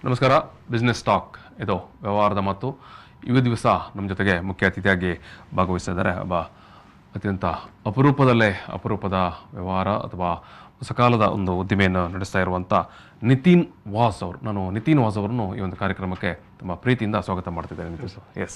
ನಮಸ್ಕಾರ. Business talk ಇದು ವ್ಯವಹಾರದ ಮಾತು. ಈ ದಿವಸ ನಮ್ಮ ಜೊತೆಗೆ ಮುಖ್ಯ ಅತಿಥಿಯಾಗಿ ಭಾಗವಹಿಸಿದ್ದಾರೆ ಒಬ್ಬ ಅತ್ಯಂತ ಅಪರೂಪದ ವ್ಯವಹಾರ ಅಥವಾ ಸಕಾಲದ ಒಂದು ಉದ್ದಿಮೆಯನ್ನು ನಡೆಸ್ತಾ ಇರುವಂಥ ನಿತಿನ್ ವಾಸ್ ಅವರು. ನಾನು ನಿತಿನ್ ವಾಸ್ ಅವರನ್ನು ಈ ಒಂದು ಕಾರ್ಯಕ್ರಮಕ್ಕೆ ತುಂಬ ಪ್ರೀತಿಯಿಂದ ಸ್ವಾಗತ ಮಾಡ್ತಿದ್ದೇನೆ.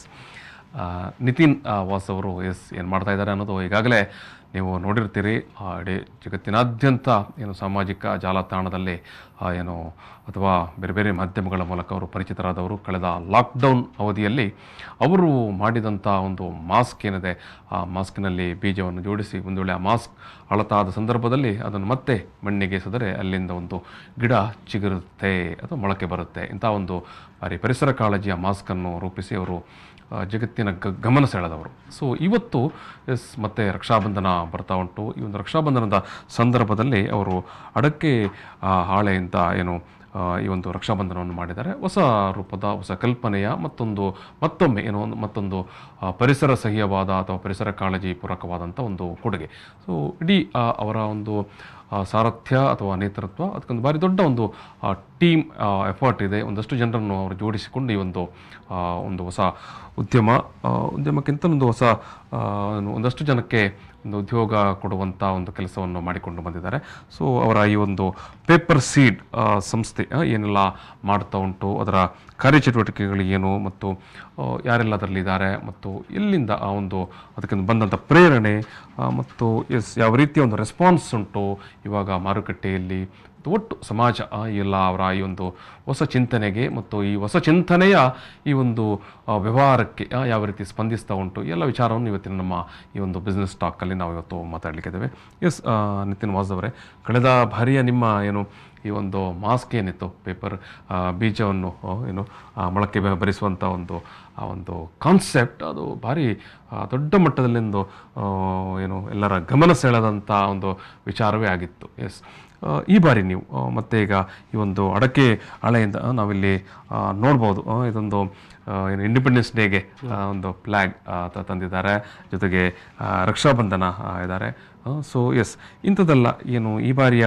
ನಿತಿನ್ ವಾಸ್ ಅವರು ಏನು ಮಾಡ್ತಾ ಇದ್ದಾರೆ ಅನ್ನೋದು ಈಗಾಗಲೇ ನೀವು ನೋಡಿರ್ತೀರಿ. ಇಡೀ ಜಗತ್ತಿನಾದ್ಯಂತ ಏನು ಸಾಮಾಜಿಕ ಜಾಲತಾಣದಲ್ಲಿ ಏನು ಅಥವಾ ಬೇರೆ ಬೇರೆ ಮಾಧ್ಯಮಗಳ ಮೂಲಕ ಅವರು ಪರಿಚಿತರಾದವರು. ಕಳೆದ ಲಾಕ್ಡೌನ್ ಅವಧಿಯಲ್ಲಿ ಅವರು ಮಾಡಿದಂಥ ಒಂದು ಮಾಸ್ಕ್ ಏನಿದೆ, ಆ ಮಾಸ್ಕ್ನಲ್ಲಿ ಬೀಜವನ್ನು ಜೋಡಿಸಿ ಒಂದು ವೇಳೆ ಆ ಮಾಸ್ಕ್ ಅಳತಾದ ಸಂದರ್ಭದಲ್ಲಿ ಅದನ್ನು ಮತ್ತೆ ಮಣ್ಣಿಗೆ ಎಸೆದರೆ ಅಲ್ಲಿಂದ ಒಂದು ಗಿಡ ಚಿಗುರುತ್ತೆ ಅಥವಾ ಮೊಳಕೆ ಬರುತ್ತೆ. ಇಂಥ ಒಂದು ಭಾರಿ ಪರಿಸರ ಕಾಳಜಿಯ ಮಾಸ್ಕನ್ನು ರೂಪಿಸಿ ಅವರು ಜಗತ್ತಿನ ಗಮನ ಸೆಳೆದವರು. ಸೊ ಇವತ್ತು ಮತ್ತೆ ರಕ್ಷಾಬಂಧನ ಬರ್ತಾ ಉಂಟು. ಈ ಒಂದು ರಕ್ಷಾಬಂಧನದ ಸಂದರ್ಭದಲ್ಲಿ ಅವರು ಅಡಕೆ ಹಾಳೆಯಿಂದ ಏನು ಈ ಒಂದು ರಕ್ಷಾಬಂಧನವನ್ನು ಮಾಡಿದ್ದಾರೆ. ಹೊಸ ರೂಪದ ಹೊಸ ಕಲ್ಪನೆಯ ಮತ್ತೊಂದು ಪರಿಸರ ಸಹ್ಯವಾದ ಅಥವಾ ಪರಿಸರ ಕಾಳಜಿ ಪೂರಕವಾದಂಥ ಒಂದು ಕೊಡುಗೆ. ಸೊ ಇಡೀ ಅವರ ಒಂದು ಸಾರಥ್ಯ ಅಥವಾ ನೇತೃತ್ವ ಅದಕ್ಕೊಂದು ಭಾರಿ ದೊಡ್ಡ ಒಂದು ಟೀಮ್ ಎಫರ್ಟ್ ಇದೆ. ಒಂದಷ್ಟು ಜನರನ್ನು ಅವರು ಜೋಡಿಸಿಕೊಂಡು ಈ ಒಂದು ಹೊಸ ಉದ್ಯಮಕ್ಕಿಂತ ಒಂದು ಹೊಸ ಒಂದಷ್ಟು ಜನಕ್ಕೆ ಒಂದು ಉದ್ಯೋಗ ಕೊಡುವಂಥ ಒಂದು ಕೆಲಸವನ್ನು ಮಾಡಿಕೊಂಡು ಬಂದಿದ್ದಾರೆ. ಸೊ ಅವರ ಈ ಒಂದು ಪೇಪರ್ ಸೀಡ್ ಸಂಸ್ಥೆ ಏನೆಲ್ಲ ಮಾಡ್ತಾ ಉಂಟು, ಅದರ ಕಾರ್ಯಚಟುವಟಿಕೆಗಳು ಏನು ಮತ್ತು ಯಾರೆಲ್ಲ ಅದರಲ್ಲಿದ್ದಾರೆ ಮತ್ತು ಎಲ್ಲಿಂದ ಅದಕ್ಕೆ ಬಂದಂಥ ಪ್ರೇರಣೆ ಮತ್ತು ಯಾವ ರೀತಿಯ ಒಂದು ರೆಸ್ಪಾನ್ಸ್ ಉಂಟು ಇವಾಗ ಮಾರುಕಟ್ಟೆಯಲ್ಲಿ, ಒಟ್ಟು ಸಮಾಜ ಎಲ್ಲ ಅವರ ಈ ಒಂದು ಹೊಸ ಚಿಂತನೆಗೆ ಮತ್ತು ಈ ಹೊಸ ಚಿಂತನೆಯ ಈ ಒಂದು ವ್ಯವಹಾರಕ್ಕೆ ಯಾವ ರೀತಿ ಸ್ಪಂದಿಸ್ತಾ ಉಂಟು, ಎಲ್ಲ ವಿಚಾರವನ್ನು ಇವತ್ತಿನ ನಮ್ಮ ಈ ಒಂದು ಬಿಸ್ನೆಸ್ ಟಾಕಲ್ಲಿ ನಾವು ಇವತ್ತು ಮಾತಾಡಲಿಕ್ಕಿದ್ದೇವೆ. ನಿತಿನ್ ವಾಸ್ ಅವರೇ, ಕಳೆದ ಬಾರಿಯ ನಿಮ್ಮ ಈ ಒಂದು ಮಾಸ್ಕ್ ಏನಿತ್ತು, ಪೇಪರ್ ಬೀಜವನ್ನು ಮೊಳಕೆ ಬರಿಸುವಂಥ ಒಂದು ಕಾನ್ಸೆಪ್ಟ್, ಅದು ಭಾರಿ ದೊಡ್ಡ ಮಟ್ಟದಲ್ಲಿಂದು ಎಲ್ಲರ ಗಮನ ಸೆಳೆದಂಥ ಒಂದು ವಿಚಾರವೇ ಆಗಿತ್ತು. ಈ ಬಾರಿ ನೀವು ಮತ್ತೆ ಈಗ ಈ ಒಂದು ಅಡಕೆ ಹಾಳೆಯಿಂದ ನಾವಿಲ್ಲಿ ನೋಡ್ಬೋದು, ಇದೊಂದು ಇಂಡಿಪೆಂಡೆನ್ಸ್ ಡೇಗೆ ಒಂದು ಫ್ಲ್ಯಾಗ್ ತಂದಿದ್ದಾರೆ, ಜೊತೆಗೆ ರಕ್ಷಾಬಂಧನ ಇದ್ದಾರೆ. ಸೊ ಇಂಥದ್ದೆಲ್ಲ ಈ ಬಾರಿಯ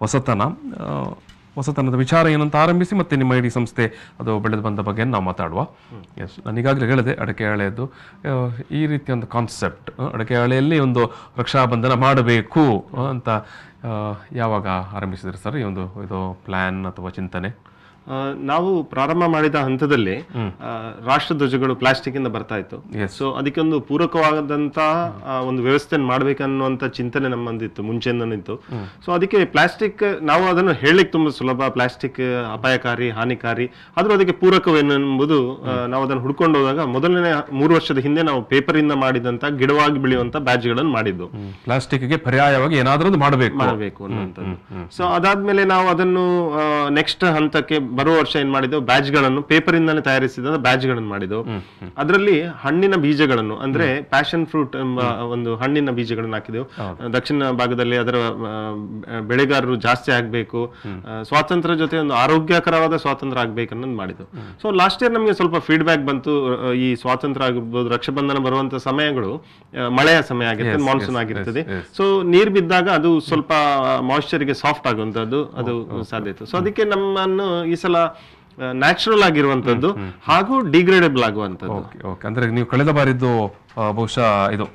ಹೊಸತನದ ವಿಚಾರ ಏನಂತ ಆರಂಭಿಸಿ ಮತ್ತೆ ನಿಮ್ಮ ಇಡೀ ಸಂಸ್ಥೆ ಅದು ಬೆಳೆದು ಬಂದ ಬಗ್ಗೆ ನಾವು ಮಾತಾಡುವ. ನಾನು ಈಗಾಗಲೇ ಹೇಳಿದೆ, ಅಡಕೆ ಹಾಳೆಯದ್ದು ಈ ರೀತಿಯ ಒಂದು ಕಾನ್ಸೆಪ್ಟ್, ಅಡಕೆ ಹಾಳೆಯಲ್ಲಿ ಒಂದು ರಕ್ಷಾಬಂಧನ ಮಾಡಬೇಕು ಅಂತ ಯಾವಾಗ ಆರಂಭಿಸಿದ್ರಿ ಸರ್ ಇದು ಪ್ಲಾನ್ ಅಥವಾ ಚಿಂತನೆ? ನಾವು ಪ್ರಾರಂಭ ಮಾಡಿದ ಹಂತದಲ್ಲಿ ರಾಷ್ಟ್ರ ಧ್ವಜಗಳು ಪ್ಲಾಸ್ಟಿಕ್ ಇಂದ ಬರ್ತಾ ಇತ್ತು. ಸೊ ಅದಕ್ಕೆ ಒಂದು ಪೂರಕವಾದಂತಹ ಒಂದು ವ್ಯವಸ್ಥೆ ಮಾಡ್ಬೇಕನ್ನುವಂತ ಚಿಂತನೆ ನಮ್ಮಂದಿತ್ತು, ಮುಂಚೆನಿತ್ತು. ಸೊ ಅದಕ್ಕೆ ಪ್ಲಾಸ್ಟಿಕ್ ನಾವು ಅದನ್ನು ಹೇಳಲಿಕ್ಕೆ ತುಂಬಾ ಸುಲಭ, ಪ್ಲಾಸ್ಟಿಕ್ ಅಪಾಯಕಾರಿ, ಹಾನಿಕಾರಿ, ಆದ್ರೂ ಅದಕ್ಕೆ ಪೂರಕವೇನೆಂಬುದು ನಾವು ಅದನ್ನು ಹುಡ್ಕೊಂಡು ಹೋದಾಗ ಮೊದಲನೇ 3 ವರ್ಷದ ಹಿಂದೆ ನಾವು ಪೇಪರ್ ಇಂದ ಮಾಡಿದಂತ ಗಿಡವಾಗಿ ಬೆಳೆಯುವಂತ ಬ್ಯಾಚ್ ಗಳನ್ನು ಮಾಡಿದ್ದು. ಪ್ಲಾಸ್ಟಿಕ್ ಗೆ ಪರ್ಯಾಯವಾಗಿ ಏನಾದ್ರೂ ಮಾಡಬೇಕು ಅನ್ನುವಂಥದ್ದು. ಸೊ ಅದಾದ್ಮೇಲೆ ನಾವು ಅದನ್ನು ನೆಕ್ಸ್ಟ್ ಹಂತಕ್ಕೆ ಬರುವ ವರ್ಷ ಏನ್ ಮಾಡಿದೆವು, ಬ್ಯಾಚ್ ಗಳನ್ನು ಪೇಪರ್ ಇಂದಾನೆ ತಯಾರಿಸಿದ ಬ್ಯಾಚ್ ಗಳನ್ನು ಮಾಡಿದೆವು. ಅದರಲ್ಲಿ ಹಣ್ಣಿನ ಬೀಜಗಳನ್ನು, ಅಂದ್ರೆ ಪ್ಯಾಷನ್ ಫ್ರೂಟ್ ಎಂಬ ಒಂದು ಹಣ್ಣಿನ ಬೀಜಗಳನ್ನು ಹಾಕಿದೆವು. ದಕ್ಷಿಣ ಭಾಗದಲ್ಲಿ ಅದರ ಬೆಳೆಗಾರರು ಜಾಸ್ತಿ ಆಗ್ಬೇಕು, ಸ್ವಾತಂತ್ರ್ಯ ಜೊತೆ ಒಂದು ಆರೋಗ್ಯಕರವಾದ ಸ್ವಾತಂತ್ರ್ಯ ಆಗ್ಬೇಕನ್ನೋದು ಮಾಡಿದೆವು. ಸೊ ಲಾಸ್ಟ್ ಇಯರ್ ನಮಗೆ ಸ್ವಲ್ಪ ಫೀಡ್ಬ್ಯಾಕ್ ಬಂತು, ಈ ಸ್ವಾತಂತ್ರ್ಯ ಆಗಿರ್ಬೋದು, ರಕ್ಷಾಬಂಧನ ಬರುವಂತ ಸಮಯಗಳು ಮಳೆಯ ಸಮಯ ಆಗಿರ್ತದೆ, ಮಾನ್ಸೂನ್ ಆಗಿರ್ತದೆ. ಸೊ ನೀರ್ ಬಿದ್ದಾಗ ಅದು ಸ್ವಲ್ಪ ಮಾಯಿಶ್ಚರ್ಗೆ ಸಾಫ್ಟ್ ಆಗುವಂತದ್ದು ಅದು ಸಾಧ್ಯತೆ. ಸೊ ಅದಕ್ಕೆ ನಮ್ಮನ್ನು ಈ ಸಲ ನ್ಯಾಚುರಲ್ ಆಗಿರುವಂತದ್ದು ಹಾಗೂ ಡಿಗ್ರೇಡೇಬಲ್ ಆಗುವಂತದ್ದು. ಅಂದ್ರೆ ನೀವು ಕಳೆದ ಬಾರಿದ್ದು ಬಹುಶಃ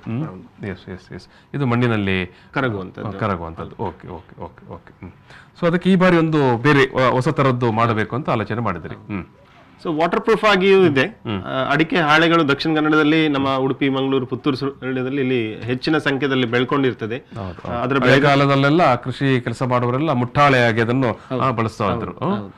ಇದು ಮಣ್ಣಿನಲ್ಲಿ ಕರಗುವಂತದ್ದು. ಸೊ ಅದಕ್ಕೆ ಈ ಬಾರಿ ಒಂದು ಬೇರೆ ಹೊಸ ತರದ್ದು ಮಾಡಬೇಕು ಅಂತ ಆಲೋಚನೆ ಮಾಡಿದ್ರಿ. ಸೊ ವಾಟರ್ ಪ್ರೂಫ್ ಆಗಿಯೂ ಇದೆ. ಅಡಿಕೆ ಹಾಳೆಗಳು ದಕ್ಷಿಣ ಕನ್ನಡದಲ್ಲಿ, ನಮ್ಮ ಉಡುಪಿ, ಮಂಗಳೂರು, ಪುತ್ತೂರು ಇಲ್ಲಿ ಹೆಚ್ಚಿನ ಸಂಖ್ಯೆಯಲ್ಲಿ ಬೆಳ್ಕೊಂಡಿರ್ತದೆ. ಅದರ ಬೆಳೆಗಾಲದಲ್ಲೆಲ್ಲ ಕೃಷಿ ಕೆಲಸ ಮಾಡುವವರೆಲ್ಲ ಮುಟ್ಟಾಳೆಯಾಗಿ ಅದನ್ನು ಬಳಸ್ತಾ ಇದ್ರು.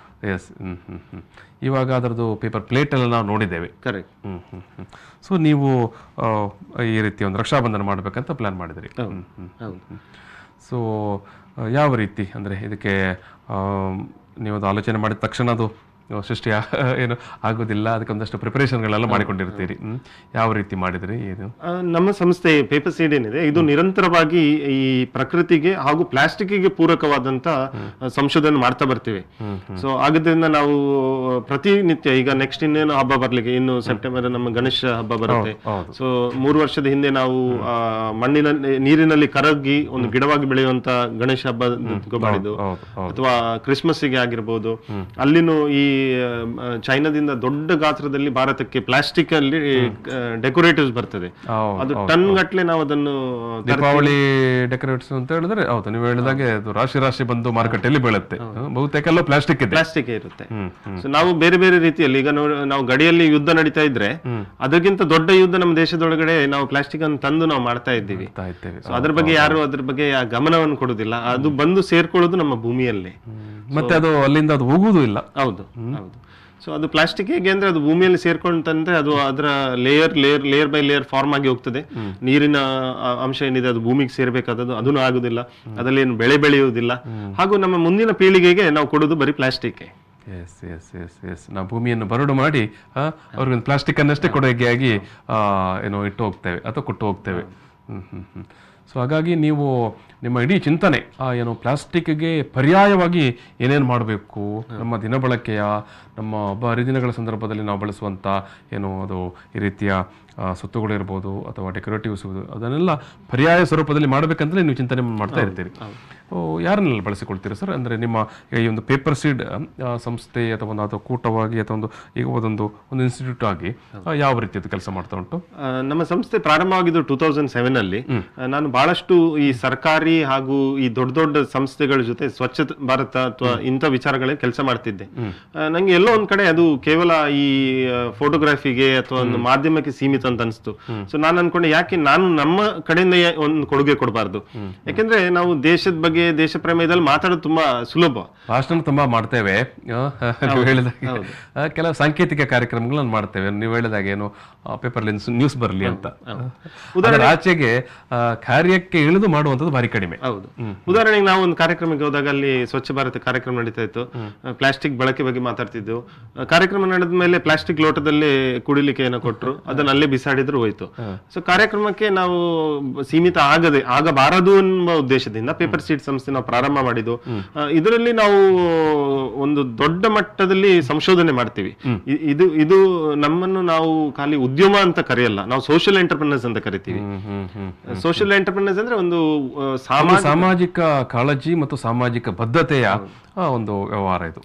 ಇವಾಗ ಅದರದ್ದು ಪೇಪರ್ ಪ್ಲೇಟ್ ಎಲ್ಲ ನಾವು ನೋಡಿದ್ದೇವೆ. ಕರೆಕ್ಟ್. ಸೊ ನೀವು ಈ ರೀತಿ ಒಂದು ರಕ್ಷಾಬಂಧನ ಮಾಡ್ಬೇಕಂತ ಪ್ಲಾನ್ ಮಾಡಿದ್ರಿ. ಸೊ ಯಾವ ರೀತಿ ಅಂದ್ರೆ ಇದಕ್ಕೆ ನೀವು ಆಲೋಚನೆ ಮಾಡಿದ ತಕ್ಷಣ ಅದು ಸೃಷ್ಟಿ ಆಗೋದಿಲ್ಲ, ಅದಕ್ಕೆ ಒಂದಷ್ಟು ಪ್ರಿಪರೇಷನ್ಗಳೆಲ್ಲ ಮಾಡಿಕೊಂಡಿರ್ತೀರಿ. ಯಾವ ರೀತಿ ಮಾಡಿದ್ರಿ? ನಮ್ಮ ಸಂಸ್ಥೆ ಪೇಪರ್ ಸೀಡ್ ಏನಿದೆ, ಇದು ನಿರಂತರವಾಗಿ ಈ ಪ್ರಕೃತಿಗೆ ಹಾಗೂ ಪ್ಲಾಸ್ಟಿಕ್ಗೆ ಪೂರಕವಾದಂತ ಸಂಶೋಧನೆ ಮಾಡ್ತಾ ಬರ್ತೀವಿ. ಸೊ ಆದ್ದರಿಂದ ನಾವು ಪ್ರತಿನಿತ್ಯ, ಈಗ ನೆಕ್ಸ್ಟ್ ಇನ್ನೇನು ಹಬ್ಬ ಬರ್ಲಿಕ್ಕೆ, ಇನ್ನು ಸೆಪ್ಟೆಂಬರ್ ನಮ್ಮ ಗಣೇಶ ಹಬ್ಬ ಬರುತ್ತೆ. ಸೊ 3 ವರ್ಷದ ಹಿಂದೆ ನಾವು ನೀರಿನಲ್ಲಿ ಕರಗಿ ಒಂದು ಗಿಡವಾಗಿ ಬೆಳೆಯುವಂತ ಗಣೇಶ ಹಬ್ಬ ಮಾಡಿದ್ದು, ಅಥವಾ ಕ್ರಿಸ್ಮಸ್ ಗೆ ಆಗಿರ್ಬೋದು, ಅಲ್ಲಿನೂ ಈ ಚೈನಾದಿಂದ ದೊಡ್ಡ ಗಾತ್ರದಲ್ಲಿ ಭಾರತಕ್ಕೆ ಪ್ಲಾಸ್ಟಿಕ್ ಅಲ್ಲಿ ಡೆಕೋರೇಟಿವ್ಸ್ ಬರ್ತದೆ. ಅದು ಟನ್ ಗಟ್ಲೆ ನಾವು ಅದನ್ನು ದೀಪಾವಳಿ ಡೆಕೋರೇಟ್ಸ್ ಅಂತ ಹೇಳಿದ್ರೆ ಹೌದು, ನೀವು ಹೇಳಿದಾಗೆ ಅದು ರಾಶಿ ರಾಶಿ ಬಂದು ಮಾರುಕಟ್ಟೆಯಲ್ಲಿ ಬೀಳುತ್ತೆ. ಬಹುತೇಕ ಎಲ್ಲ ಪ್ಲಾಸ್ಟಿಕ್ ಇರುತ್ತೆ. ಸೊ ನಾವು ಬೇರೆ ಬೇರೆ ರೀತಿಯಲ್ಲಿ ಈಗ ನಾವು ಗಡಿಯಲ್ಲಿ ಯುದ್ಧ ನಡೀತಾ ಇದ್ರೆ ಅದಕ್ಕಿಂತ ದೊಡ್ಡ ಯುದ್ಧ ನಮ್ಮ ದೇಶದೊಳಗಡೆ ನಾವು ಪ್ಲಾಸ್ಟಿಕ್ ಅನ್ನು ತಂದು ನಾವು ಮಾಡ್ತಾ ಇದ್ದೀವಿ. ಅದ್ರ ಬಗ್ಗೆ ಯಾರು ಅದ್ರ ಬಗ್ಗೆ ಗಮನವನ್ನು ಕೊಡುದಿಲ್ಲ. ಅದು ಬಂದು ಸೇರ್ಕೊಳ್ಳೋದು ನಮ್ಮ ಭೂಮಿಯಲ್ಲೇ, ಮತ್ತೆ ಅದು ಅಲ್ಲಿಂದ ಅದು ಹೋಗುವುದು ಇಲ್ಲ. ಹೌದು ಹೌದು. ಸೊ ಅದು ಪ್ಲಾಸ್ಟಿಕ್ ಹೇಗೆ ಅಂದ್ರೆ ಅದು ಭೂಮಿಯಲ್ಲಿ ಸೇರ್ಕೊಂತಂದ್ರೆ ಅದು ಅದರ ಲೇಯರ್ ಬೈ ಲೇಯರ್ ಫಾರ್ಮ್ ಆಗಿ ಹೋಗ್ತದೆ. ನೀರಿನ ಅಂಶ ಏನಿದೆ ಅದು ಭೂಮಿಗೆ ಸೇರ್ಬೇಕಾದದ್ದು ಅದನ್ನು ಆಗುದಿಲ್ಲ, ಅದರಲ್ಲಿ ಏನು ಬೆಳೆ ಬೆಳೆಯುವುದಿಲ್ಲ. ಹಾಗೂ ನಮ್ಮ ಮುಂದಿನ ಪೀಳಿಗೆಗೆ ನಾವು ಕೊಡೋದು ಬರೀ ಪ್ಲಾಸ್ಟಿಕ್. ನಾವು ಭೂಮಿಯನ್ನು ಬರಡು ಮಾಡಿ ಅವ್ರಿಗೊಂದು ಪ್ಲಾಸ್ಟಿಕ್ ಅನ್ನಷ್ಟೇ ಕೊಡುಗೆಯಾಗಿ ಇಟ್ಟು ಹೋಗ್ತೇವೆ ಅಥವಾ ಕೊಟ್ಟು ಹೋಗ್ತೇವೆ. ಸೊ ಹಾಗಾಗಿ ನೀವು ನಿಮ್ಮ ಇಡೀ ಚಿಂತನೆ ಪ್ಲಾಸ್ಟಿಕ್ಗೆ ಪರ್ಯಾಯವಾಗಿ ಏನೇನು ಮಾಡಬೇಕು, ನಮ್ಮ ದಿನಬಳಕೆಯ ನಮ್ಮ ಹಬ್ಬ ಹರಿದಿನಗಳ ಸಂದರ್ಭದಲ್ಲಿ ನಾವು ಬಳಸುವಂಥ ಅದು ಈ ರೀತಿಯ ಸುತ್ತುಗಳಿರ್ಬೋದು ಅಥವಾ ಡೆಕೋರೇಟಿವ್ಸ್ ಅದನ್ನೆಲ್ಲ ಪರ್ಯಾಯ ಸ್ವರೂಪದಲ್ಲಿ ಮಾಡಬೇಕಂತಲೇ ನೀವು ಚಿಂತನೆ ಮಾಡ್ತಾ ಇರ್ತೀರಿ. ಯಾರನ್ನೆಲ್ಲ ಬಳಸಿಕೊಳ್ತೀರಿ ಸರ್? ಅಂದರೆ ನಿಮ್ಮ ಈ ಒಂದು ಪೇಪರ್ ಸೀಡ್ ಸಂಸ್ಥೆ ಅಥವಾ ಒಂದು ಕೂಟವಾಗಿ ಅಥವಾ ಈಗ ಒಂದು ಇನ್ಸ್ಟಿಟ್ಯೂಟ್ ಆಗಿ ಯಾವ ರೀತಿಯದ್ದು ಕೆಲಸ ಮಾಡ್ತಾ ಉಂಟು? ನಮ್ಮ ಸಂಸ್ಥೆ ಪ್ರಾರಂಭವಾಗಿದ್ದು 2007 ಅಲ್ಲಿ. ನಾನು ಬಹಳಷ್ಟು ಈ ಸರ್ಕಾರಿ ಹಾಗೂ ಈ ದೊಡ್ಡ ದೊಡ್ಡ ಸಂಸ್ಥೆಗಳ ಜೊತೆ ಸ್ವಚ್ಛ ಭಾರತ ಅಥವಾ ಇಂಥ ವಿಚಾರಗಳಲ್ಲಿ ಕೆಲಸ ಮಾಡ್ತಿದ್ದೆ. ನಂಗೆ ಎಲ್ಲೋ ಒಂದ್ ಕಡೆ ಅದು ಕೇವಲ ಈ ಫೋಟೋಗ್ರಫಿಗೆ ಅಥವಾ ಒಂದು ಮಾಧ್ಯಮಕ್ಕೆ ಸೀಮಿತ ಅಂತ ಅನಿಸ್ತು. ಸೊ ನಾನು ಅನ್ಕೊಂಡೆ ಯಾಕೆ ನಾನು ನಮ್ಮ ಕಡೆಯಿಂದ ಒಂದು ಕೊಡುಗೆ ಕೊಡಬಾರ್ದು. ಯಾಕೆಂದ್ರೆ ನಾವು ದೇಶದ ಬಗ್ಗೆ ದೇಶ ಪ್ರೇಮ ಇದ್ರಲ್ಲಿ ಮಾತಾಡೋದು ತುಂಬಾ ಸುಲಭ, ಭಾಷಣ ತುಂಬಾ ಮಾಡ್ತೇವೆ. ನೀವು ಹೇಳಿದಾಗ ಕೆಲವು ಸಾಂಕೇತಿಕ ಕಾರ್ಯಕ್ರಮಗಳನ್ನು ಮಾಡ್ತೇವೆ. ನೀವು ಹೇಳಿದಾಗ ಏನು ಪೇಪರ್ ನ್ಯೂಸ್ ಬರಲಿ ಅಂತ, ಆಚೆಗೆ ಕಾರ್ಯಕ್ಕೆ ಇಳಿದು ಮಾಡುವಂಥದ್ದು ಭಾರಿ ಕಡಿಮೆ. ಹೌದು. ಉದಾಹರಣೆಗೆ ನಾವು ಒಂದು ಕಾರ್ಯಕ್ರಮಕ್ಕೆ ಹೋದಾಗ ಅಲ್ಲಿ ಸ್ವಚ್ಛ ಭಾರತ ಕಾರ್ಯಕ್ರಮ ನಡೀತಾ ಇತ್ತು. ಪ್ಲಾಸ್ಟಿಕ್ ಬಳಕೆ ಬಗ್ಗೆ ಮಾತಾಡ್ತಿದ್ದು. ಕಾರ್ಯಕ್ರಮ ನಡೆದ ಮೇಲೆ ಪ್ಲಾಸ್ಟಿಕ್ ಲೋಟದಲ್ಲಿ ಕುಡಿಲಿಕ್ಕೆ ಏನೋ ಕೊಟ್ಟರು, ಅದನ್ನ ಅಲ್ಲೇ ಬಿಸಾಡಿದ್ರು ಹೋಯ್ತು. ಸೊ ಕಾರ್ಯಕ್ರಮಕ್ಕೆ ನಾವು ಸೀಮಿತ ಆಗಬಾರದು ಎನ್ನುವ ಉದ್ದೇಶದಿಂದ ಪೇಪರ್ ಸೀಡ್ ಸಂಸ್ಥೆ ನಾವು ಪ್ರಾರಂಭ ಮಾಡಿದ್ದು. ಇದರಲ್ಲಿ ನಾವು ಒಂದು ದೊಡ್ಡ ಮಟ್ಟದಲ್ಲಿ ಸಂಶೋಧನೆ ಮಾಡ್ತೀವಿ. ಇದು ನಮ್ಮನ್ನು ನಾವು ಖಾಲಿ ಉದ್ಯಮ ಅಂತ ಕರೆಯಲ್ಲ, ನಾವು ಸೋಷಿಯಲ್ ಎಂಟರ್ಪ್ರಿನರ್ಸ್ ಅಂತ ಕರಿತೀವಿ. ಸೋಷಿಯಲ್ ಎಂಟರ್ಪ್ರಿನರ್ಸ್ ಅಂದ್ರೆ ಒಂದು ಸಾಮಾಜಿಕ ಕಾಳಜಿ ಮತ್ತು ಸಾಮಾಜಿಕ ಬದ್ಧತೆಯ ಒಂದು ವ್ಯವಹಾರ ಇದು.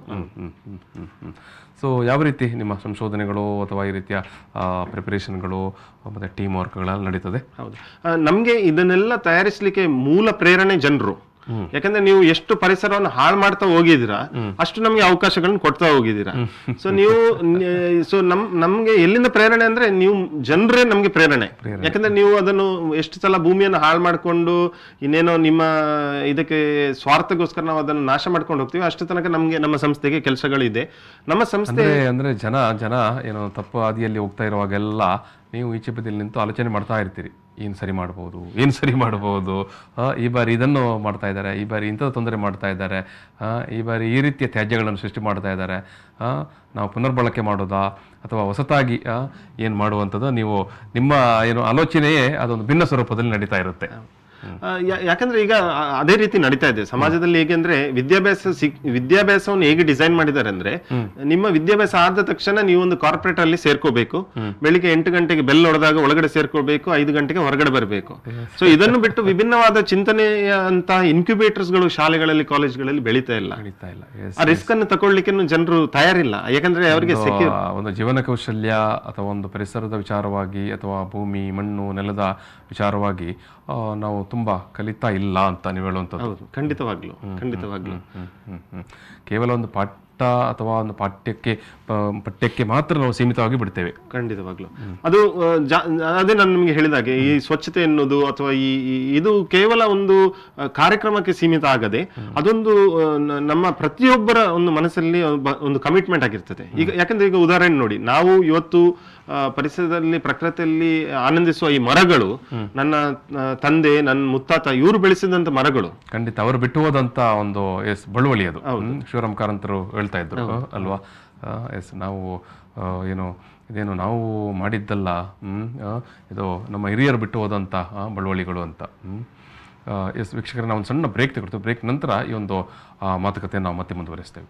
ಸೊ ಯಾವ ರೀತಿ ನಿಮ್ಮ ಸಂಶೋಧನೆಗಳು ಅಥವಾ ಈ ರೀತಿಯ ಪ್ರಿಪರೇಷನ್ಗಳು ಮತ್ತೆ ಟೀಮ್ ವರ್ಕ್ಗಳೆಲ್ಲ ನಡೀತದೆ? ಹೌದು, ನಮ್ಗೆ ಇದನ್ನೆಲ್ಲ ತಯಾರಿಸಲಿಕ್ಕೆ ಮೂಲ ಪ್ರೇರಣೆ ಜನರು. ಯಾಕಂದ್ರೆ ನೀವು ಎಷ್ಟು ಪರಿಸರವನ್ನು ಹಾಳು ಮಾಡ್ತಾ ಹೋಗಿದ್ದೀರಾ ಅಷ್ಟು ನಮ್ಗೆ ಅವಕಾಶಗಳನ್ನ ಕೊಡ್ತಾ ಹೋಗಿದ್ದೀರಾ. ಸೊ ನಮ್ಗೆ ಎಲ್ಲಿಂದ ಪ್ರೇರಣೆ ಅಂದ್ರೆ ನೀವು ಜನರೇ ನಮ್ಗೆ ಪ್ರೇರಣೆ. ಯಾಕಂದ್ರೆ ನೀವು ಅದನ್ನು ಎಷ್ಟು ಸಲ ಭೂಮಿಯನ್ನು ಹಾಳು ಮಾಡ್ಕೊಂಡು ಇನ್ನೇನೋ ನಿಮ್ಮ ಇದಕ್ಕೆ ಸ್ವಾರ್ಥಗೋಸ್ಕರ ನಾವು ಅದನ್ನು ನಾಶ ಮಾಡ್ಕೊಂಡು ಹೋಗ್ತೀವಿ, ಅಷ್ಟು ತನಕ ನಮ್ಗೆ ನಮ್ಮ ಸಂಸ್ಥೆಗೆ ಕೆಲಸಗಳಿದೆ. ನಮ್ಮ ಸಂಸ್ಥೆ ಅಂದ್ರೆ ಜನ ಏನೋ ತಪ್ಪು ಹಾದಿಯಲ್ಲಿ ಹೋಗ್ತಾ ಇರುವಾಗೆಲ್ಲ ನೀವು ಈಚೆ ಬದಿಯಲ್ಲಿ ನಿಂತು ಆಲೋಚನೆ ಮಾಡ್ತಾ ಇರ್ತೀರಿ, ಏನು ಸರಿ ಮಾಡ್ಬೋದು, ಈ ಬಾರಿ ಇದನ್ನು ಮಾಡ್ತಾ ಇದ್ದಾರೆ, ಈ ಬಾರಿ ಇಂಥದ್ದು ತೊಂದರೆ ಮಾಡ್ತಾ ಇದ್ದಾರೆ, ಈ ಬಾರಿ ಈ ರೀತಿಯ ತ್ಯಾಜ್ಯಗಳನ್ನು ಸೃಷ್ಟಿ ಮಾಡ್ತಾ ಇದ್ದಾರೆ, ನಾವು ಪುನರ್ಬಳಕೆ ಮಾಡೋದಾ ಅಥವಾ ಹೊಸತಾಗಿ ಏನು ಮಾಡುವಂಥದ್ದು ನೀವು ನಿಮ್ಮ ಆಲೋಚನೆಯೇ ಅದೊಂದು ಭಿನ್ನ ಸ್ವರೂಪದಲ್ಲಿ ನಡೀತಾ ಇರುತ್ತೆ. ಯಾಕಂದ್ರೆ ಈಗ ಅದೇ ರೀತಿ ನಡೀತಾ ಇದೆ ಸಮಾಜದಲ್ಲಿ. ಹೇಗೆಂದ್ರೆ ವಿದ್ಯಾಭ್ಯಾಸವನ್ನು ಹೇಗೆ ಡಿಸೈನ್ ಮಾಡಿದ್ದಾರೆ ಅಂದ್ರೆ, ನಿಮ್ಮ ವಿದ್ಯಾಭ್ಯಾಸ ಆದ ತಕ್ಷಣ ನೀವು ಒಂದು ಕಾರ್ಪೊರೇಟ್ ಅಲ್ಲಿ ಸೇರ್ಕೋಬೇಕು, ಬೆಳಿಗ್ಗೆ 8 ಗಂಟೆಗೆ ಬೆಲ್ ಹೊಡೆದಾಗ ಒಳಗಡೆ ಸೇರ್ಕೋಬೇಕು, 5 ಗಂಟೆಗೆ ಹೊರಗಡೆ ಬರಬೇಕು. ಸೊ ಇದನ್ನು ಬಿಟ್ಟು ವಿಭಿನ್ನವಾದ ಚಿಂತನೆಯ ಅಂತ ಇನ್ಕ್ಯುಬೇಟರ್ಸ್ ಗಳು ಶಾಲೆಗಳಲ್ಲಿ ಕಾಲೇಜ್ಗಳಲ್ಲಿ ಬೆಳೀತಾ ಇಲ್ಲ. ಆ ರಿಸ್ಕ್ ಅನ್ನು ತಗೊಳ್ಳಿಕ್ಕೆ ಜನರು ತಯಾರಿಲ್ಲ. ಯಾಕಂದ್ರೆ ಅವರಿಗೆ ಒಂದು ಜೀವನ ಕೌಶಲ್ಯ ಅಥವಾ ಒಂದು ಪರಿಸರದ ವಿಚಾರವಾಗಿ ಅಥವಾ ಭೂಮಿ ಮಣ್ಣು ನೆಲದ ವಿಚಾರವಾಗಿ ನಾವು ತುಂಬಾ ಕಲಿತಾ ಇಲ್ಲ ಅಂತ ನೀವು ಹೇಳುವಂಥದ್ದು. ಖಂಡಿತವಾಗ್ಲು ಕೇವಲ ಒಂದು ಪಾಠ ಅಥವಾ ಒಂದು ಪಠ್ಯಕ್ಕೆ ಮಾತ್ರ ನಾವು ಸೀಮಿತವಾಗಿ ಬಿಡ್ತೇವೆ. ಖಂಡಿತವಾಗ್ಲು ಅದು ಅದೇ ನಾನು ನಿಮಗೆ ಹೇಳಿದಾಗೆ ಈ ಸ್ವಚ್ಛತೆ ಎನ್ನುವುದು ಅಥವಾ ಇದು ಕೇವಲ ಒಂದು ಕಾರ್ಯಕ್ರಮಕ್ಕೆ ಸೀಮಿತ ಆಗದೆ ಅದೊಂದು ನಮ್ಮ ಪ್ರತಿಯೊಬ್ಬರ ಒಂದು ಮನಸ್ಸಲ್ಲಿ ಒಂದು ಕಮಿಟ್ಮೆಂಟ್ ಆಗಿರ್ತದೆ. ಈಗ ಯಾಕಂದ್ರೆ ಈಗ ಉದಾಹರಣೆ ನೋಡಿ, ನಾವು ಇವತ್ತು ಪರಿಸರದಲ್ಲಿ ಪ್ರಕೃತಿಯಲ್ಲಿ ಆನಂದಿಸುವ ಈ ಮರಗಳು ನನ್ನ ತಂದೆ ನನ್ನ ಮುತ್ತಾತ ಇವರು ಬೆಳೆಸಿದಂತ ಮರಗಳು. ಖಂಡಿತ ಅವರು ಬಿಟ್ಟು ಹೋದಂತ ಒಂದು ಬಳುವಳಿ ಅದು. ಶಿವರಾಮ್ ಕಾರಂತರು ಹೇಳ್ತಾ ಇದ್ರು ಅಲ್ವಾ, ನಾವು ಇದೇನು ನಾವು ಮಾಡಿದ್ದಲ್ಲ, ಇದು ನಮ್ಮ ಹಿರಿಯರು ಬಿಟ್ಟು ಹೋದಂತ ಬಳುವಳಿಗಳು ಅಂತ. ವೀಕ್ಷಕರೇ, ನಾವು ಒಂದು ಸಣ್ಣ ಬ್ರೇಕ್ ತಗೊಳ್ತೀವಿ. ಬ್ರೇಕ್ ನಂತರ ಈ ಒಂದು ಮಾತುಕತೆಯನ್ನು ನಾವು ಮತ್ತೆ ಮುಂದುವರಿಸ್ತೇವೆ.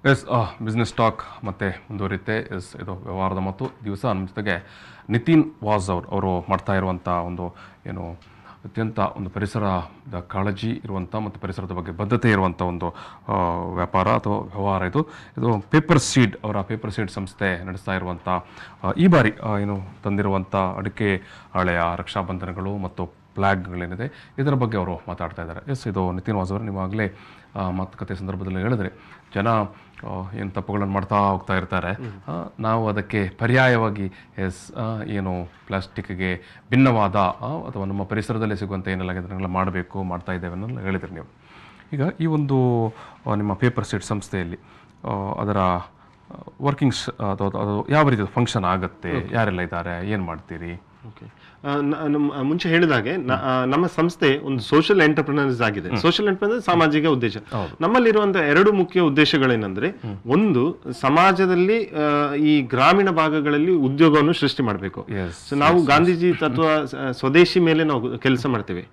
ಎಸ್ ಬಿಸ್ನೆಸ್ ಟಾಕ್ ಮತ್ತೆ ಮುಂದುವರಿಯುತ್ತೆ. ಎಸ್ ಇದು ವ್ಯವಹಾರದ ಮತ್ತು ದಿವಸ ನಮ್ಮ ಜೊತೆಗೆ ನಿತಿನ್ ವಾಜ್ ಅವರು ಮಾಡ್ತಾ ಇರುವಂಥ ಒಂದು ಏನು ಅತ್ಯಂತ ಒಂದು ಪರಿಸರದ ಕಾಳಜಿ ಇರುವಂಥ ಮತ್ತು ಪರಿಸರದ ಬಗ್ಗೆ ಬದ್ಧತೆ ಇರುವಂಥ ಒಂದು ವ್ಯಾಪಾರ ಅಥವಾ ವ್ಯವಹಾರ ಇದು ಪೇಪರ್ ಸೀಡ್ ಅವರ ಪೇಪರ್ ಸೀಡ್ ಸಂಸ್ಥೆ ನಡೆಸ್ತಾ ಇರುವಂಥ ಈ ಬಾರಿ ಏನು ತಂದಿರುವಂಥ ಅಡಿಕೆ ಹಾಳೆಯ ರಕ್ಷಾಬಂಧನಗಳು ಮತ್ತು ಫ್ಲ್ಯಾಗ್ಗಳೇನಿದೆ ಇದರ ಬಗ್ಗೆ ಅವರು ಮಾತಾಡ್ತಾ ಇದ್ದಾರೆ. ಎಸ್ ಇದು ನಿತಿನ್ ವಾಜ್ ಅವರು ನೀವಾಗಲೇ ಮಾತುಕತೆ ಸಂದರ್ಭದಲ್ಲಿ ಹೇಳಿದ್ರೆ ಜನ ಏನು ತಪ್ಪುಗಳನ್ನು ಮಾಡ್ತಾ ಹೋಗ್ತಾ ಇರ್ತಾರೆ, ನಾವು ಅದಕ್ಕೆ ಪರ್ಯಾಯವಾಗಿ ಏನು ಪ್ಲಾಸ್ಟಿಕ್ಗೆ ಭಿನ್ನವಾದ ಅಥವಾ ನಮ್ಮ ಪರಿಸರದಲ್ಲಿ ಸಿಗುವಂಥ ಏನೆಲ್ಲ ಇದನ್ನೆಲ್ಲ ಮಾಡ್ತಾ ಇದ್ದೇವೆ ಅನ್ನೋಲ್ಲ ಹೇಳಿದ್ರಿ ನೀವು. ಈಗ ಈ ಒಂದು ನಿಮ್ಮ ಪೇಪರ್ ಸೀಡ್ ಸಂಸ್ಥೆಯಲ್ಲಿ ಅದರ ವರ್ಕಿಂಗ್ಸ್ ಅಥವಾ ಅದು ಯಾವ ರೀತಿ ಫಂಕ್ಷನ್ ಆಗುತ್ತೆ, ಯಾರೆಲ್ಲ ಇದ್ದಾರೆ, ಏನು ಮಾಡ್ತೀರಿ? ಓಕೆ, ಮುಂಚೆ ಹೇಳಿದಾಗೆ ನಮ್ಮ ಸಂಸ್ಥೆ ಒಂದು ಸೋಷಿಯಲ್ ಎಂಟರ್ಪ್ರಿನರ್ಸ್ ಆಗಿದೆ. ಸೋಷಿಯಲ್ ಎಂಟರ್ಪ್ರಿನರ್ ಸಾಮಾಜಿಕ ಉದ್ದೇಶ. ನಮ್ಮಲ್ಲಿರುವಂತಹ ಎರಡು ಮುಖ್ಯ ಉದ್ದೇಶಗಳೇನೆಂದ್ರೆ, ಒಂದು ಸಮಾಜದಲ್ಲಿ ಈ ಗ್ರಾಮೀಣ ಭಾಗಗಳಲ್ಲಿ ಉದ್ಯೋಗವನ್ನು ಸೃಷ್ಟಿ ಮಾಡಬೇಕು. ನಾವು ಗಾಂಧೀಜಿ ತತ್ವ ಸ್ವದೇಶಿ ಮೇಲೆ ನಾವು ಕೆಲಸ ಮಾಡ್ತೇವೆ.